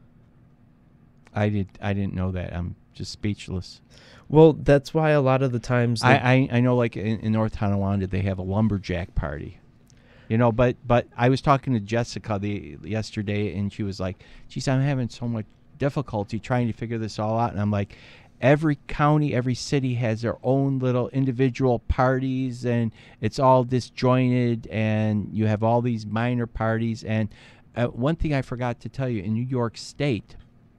I did. I didn't know that. I'm just speechless. Well, that's why a lot of the times... I, I I know, like in, in North Tonawanda, they have a lumberjack party. You know, but but I was talking to Jessica the yesterday, and she was like, "Geez, I'm having so much difficulty trying to figure this all out." And I'm like, every county, every city has their own little individual parties, and it's all disjointed, and you have all these minor parties. And uh, one thing I forgot to tell you, in New York State,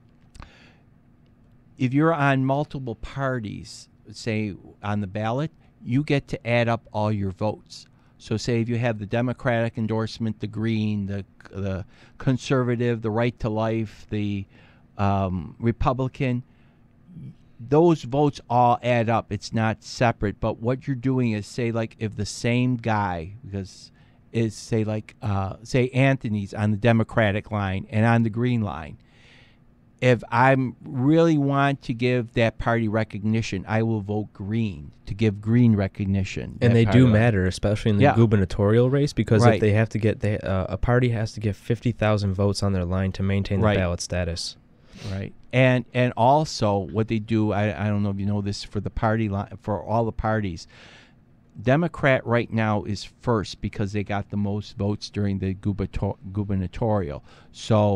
if you're on multiple parties, say on the ballot, you get to add up all your votes. So say if you have the Democratic endorsement, the Green, the the Conservative, the Right to Life, the um, Republican, those votes all add up. It's not separate. But what you're doing is, say, like if the same guy, because is say like uh, say Anthony's on the Democratic line and on the Green line. If I really want to give that party recognition, I will vote Green to give Green recognition. And that they do party. matter, especially in the Yeah. gubernatorial race, because Right. if they have to get, they, uh, a party has to get fifty thousand votes on their line to maintain the Right. ballot status. Right. And and also what they do, I, I don't know if you know this, for the party line, for all the parties, Democrat right now is first because they got the most votes during the gubernator- gubernatorial. So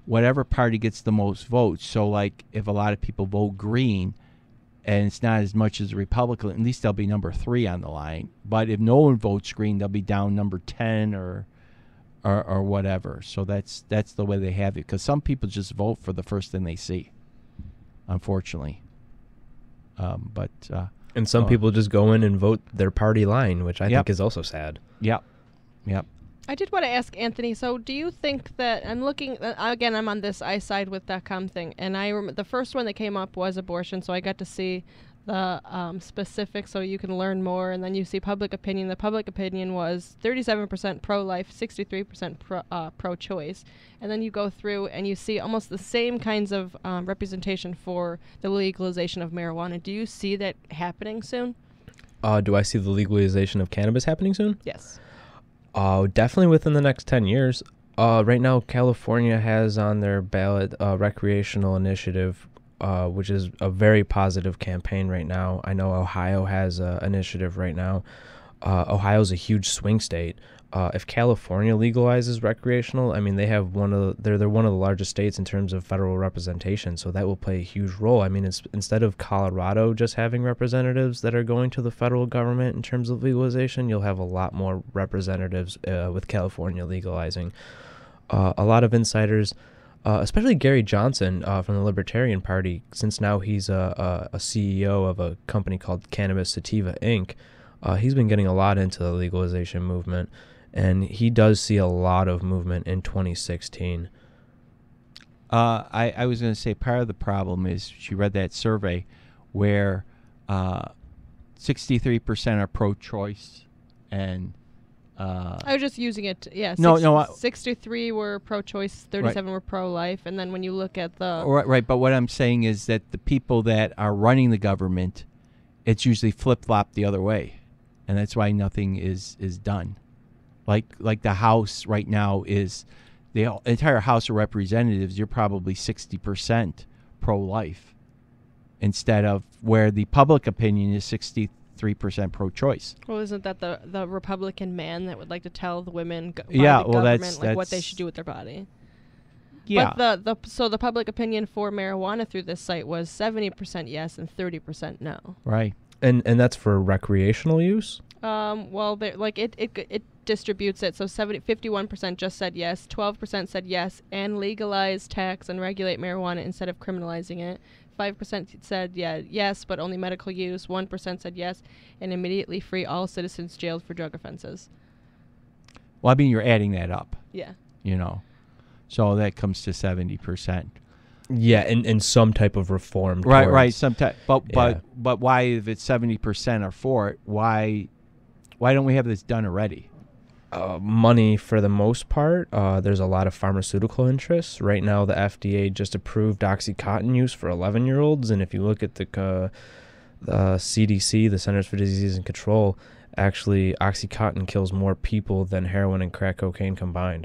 whatever party gets the most votes. So, like, if a lot of people vote green, and it's not as much as a Republican, at least they'll be number three on the line. But if no one votes green, they'll be down number ten or or, or whatever. So that's that's the way they have it. Because some people just vote for the first thing they see, unfortunately. Um, but uh, and some uh, people just go in and vote their party line, which I Yep. think is also sad. Yep. Yep. I did want to ask Anthony. So, do you think that I'm looking uh, again? I'm on this I side with dot com thing, and I rem- the first one that came up was abortion. So I got to see the um, specifics, so you can learn more. And then you see public opinion. The public opinion was thirty-seven percent pro-life, sixty-three percent pro uh, pro-choice. And then you go through and you see almost the same kinds of um, representation for the legalization of marijuana. Do you see that happening soon? Uh, do I see the legalization of cannabis happening soon? Yes. Uh, definitely within the next ten years. Uh, right now, California has on their ballot a recreational initiative, uh, which is a very positive campaign right now. I know Ohio has an initiative right now. Uh, Ohio's a huge swing state. Uh, if California legalizes recreational, I mean, they have one of the, they're they're one of the largest states in terms of federal representation, so that will play a huge role. I mean, it's, instead of Colorado just having representatives that are going to the federal government in terms of legalization, you'll have a lot more representatives uh, with California legalizing. Uh, a lot of insiders, uh, especially Gary Johnson uh, from the Libertarian Party, since now he's a, a, a C E O of a company called Cannabis Sativa Incorporated, uh, he's been getting a lot into the legalization movement. And he does see a lot of movement in twenty sixteen. Uh, I, I was going to say part of the problem is she read that survey where uh, sixty-three percent are pro-choice and... Uh, I was just using it. Yeah. No, six, no. I, sixty-three were pro-choice, thirty-seven right. were pro-life, and then when you look at the right, right, but what I'm saying is that the people that are running the government, it's usually flip-flopped the other way. And that's why nothing is, is done. Like like the House right now is, the entire House of Representatives, you're probably sixty percent pro-life instead of where the public opinion is sixty-three percent pro-choice. well, isn't that the the Republican man that would like to tell the women go- by Yeah, the well, government that's- like what they that's- should do with their body? Yeah. But the the so the public opinion for marijuana through this site was seventy percent yes and thirty percent no. Right. And and that's for recreational use? Um, well, they like it, it, it distributes it. So seventy, fifty-one percent just said yes, twelve percent said yes, and legalize, tax, and regulate marijuana instead of criminalizing it. five percent said yeah, yes, but only medical use. one percent said yes, and immediately free all citizens jailed for drug offenses. Well, I mean, you're adding that up. Yeah. You know, so that comes to seventy percent. Yeah, and, and some type of reform. Right, towards- right. Some type, but Yeah. but but why, if it's seventy percent are for it, why why don't we have this done already? Uh, money for the most part. Uh, there's a lot of pharmaceutical interests. Right now, the F D A just approved OxyContin use for eleven-year-olds, and if you look at the uh, the C D C, the Centers for Disease and Control, actually OxyContin kills more people than heroin and crack cocaine combined.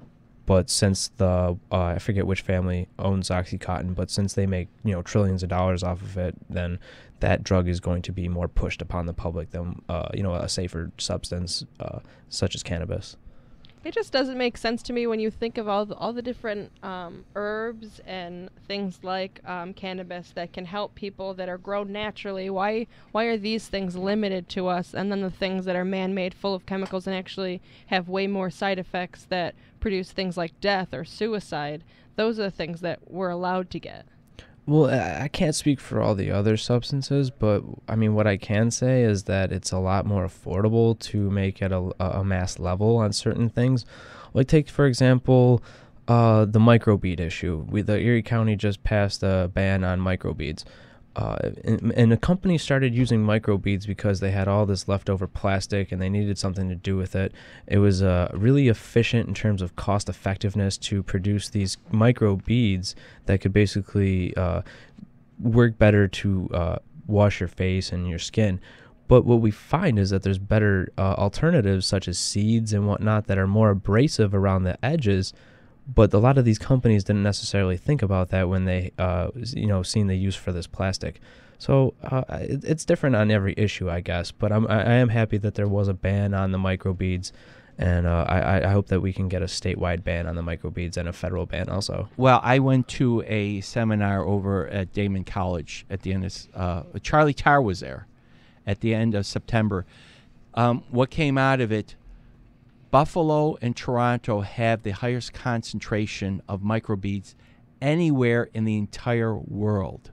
But since the uh, I forget which family owns OxyContin, but since they make you know trillions of dollars off of it, then that drug is going to be more pushed upon the public than uh, you know a safer substance uh, such as cannabis. It just doesn't make sense to me when you think of all the, all the different um, herbs and things like um, cannabis that can help people that are grown naturally. Why why are these things limited to us, and then the things that are man-made, full of chemicals, and actually have way more side effects that produce things like death or suicide? Those are the things that we're allowed to get. Well, I I can't speak for all the other substances, but I mean, what I can say is that it's a lot more affordable to make at a, a mass level on certain things. Like, take, for example, uh, the microbead issue. We, the Erie County just passed a ban on microbeads. Uh, and, and a company started using microbeads because they had all this leftover plastic and they needed something to do with it. It was uh, really efficient in terms of cost effectiveness to produce these microbeads that could basically uh, work better to uh, wash your face and your skin. But what we find is that there's better uh, alternatives such as seeds and whatnot that are more abrasive around the edges. But a lot of these companies didn't necessarily think about that when they, uh, you know, seen the use for this plastic. So uh, it, it's different on every issue, I guess. But I'm, I, I am happy that there was a ban on the microbeads, And uh, I, I hope that we can get a statewide ban on the microbeads and a federal ban also. Well, I went to a seminar over at Damon College at the end of, uh, Charlie Tarr was there at the end of September. Um, what came out of it, Buffalo and Toronto have the highest concentration of microbeads anywhere in the entire world.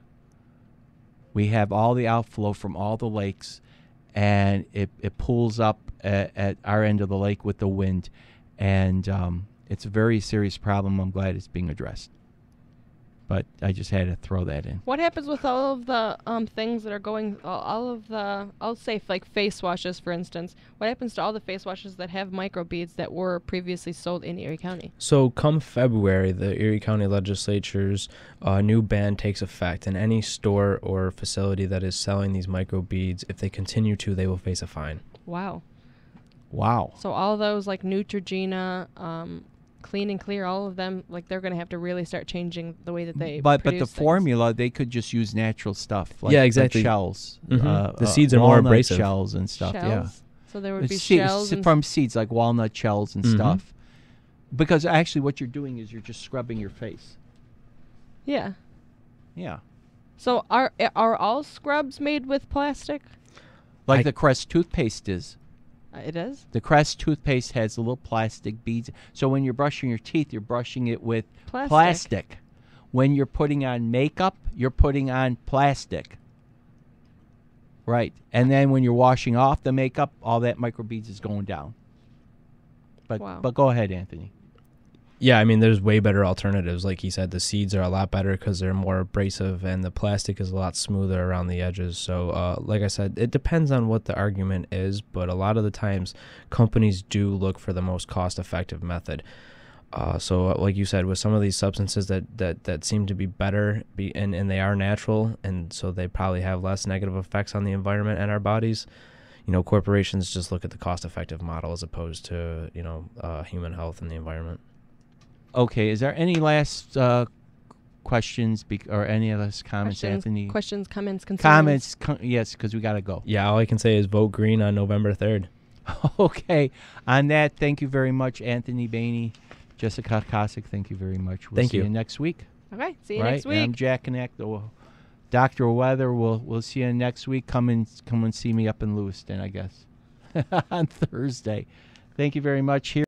We have all the outflow from all the lakes, and it, it pulls up at, at our end of the lake with the wind, and um, it's a very serious problem. I'm glad it's being addressed. But I just had to throw that in. What happens with all of the um, things that are going, all, all of the, I'll say like face washes, for instance. What happens to all the face washes that have microbeads that were previously sold in Erie County? So come February, the Erie County Legislature's uh, new ban takes effect, and any store or facility that is selling these microbeads, if they continue to, they will face a fine. Wow. Wow. So all those like Neutrogena, um, Clean and Clear, all of them, like they're going to have to really start changing the way that they But but the produce things. formula, they could just use natural stuff. Like, Yeah, exactly. Like shells. Mhm. Uh, The uh, seeds are more walnut abrasive. shells and stuff, yeah. Shells? So there would Uh, be se- shells se- and- from seeds, like walnut shells and Mhm. stuff. Because actually what you're doing is you're just scrubbing your face. Yeah. Yeah. So are are all scrubs made with plastic? Like I- the Crest toothpaste is. Uh, it is? The Crest toothpaste has little plastic beads. So when you're brushing your teeth, you're brushing it with Plastic. plastic. When you're putting on makeup, you're putting on plastic. Right. And then when you're washing off the makeup, all that microbeads is going down. But Wow. but go ahead, Anthony. Yeah, I mean, there's way better alternatives. Like he said, the seeds are a lot better because they're more abrasive, and the plastic is a lot smoother around the edges. So, uh, like I said, it depends on what the argument is, but a lot of the times, companies do look for the most cost-effective method. Uh, so, like you said, with some of these substances that, that, that seem to be better, be, and, and they are natural, and so they probably have less negative effects on the environment and our bodies, you know, corporations just look at the cost-effective model as opposed to, you know, uh, human health and the environment. Okay, is there any last uh, questions bec or any last comments, Questions, Anthony? questions, comments, concerns? Comments, com- yes, because we got to go. Yeah, all I can say is vote green on November third. Okay. On that, thank you very much, Anthony Bainey. Jessica Kosick, thank you very much. We'll Thank see you. you. next week. Okay, see you right? next And I'm week. Jack Knack, the Doctor Weather. We'll, we'll see you next week. Come and, come and see me up in Lewiston, I guess, on Thursday. Thank you very much. Here.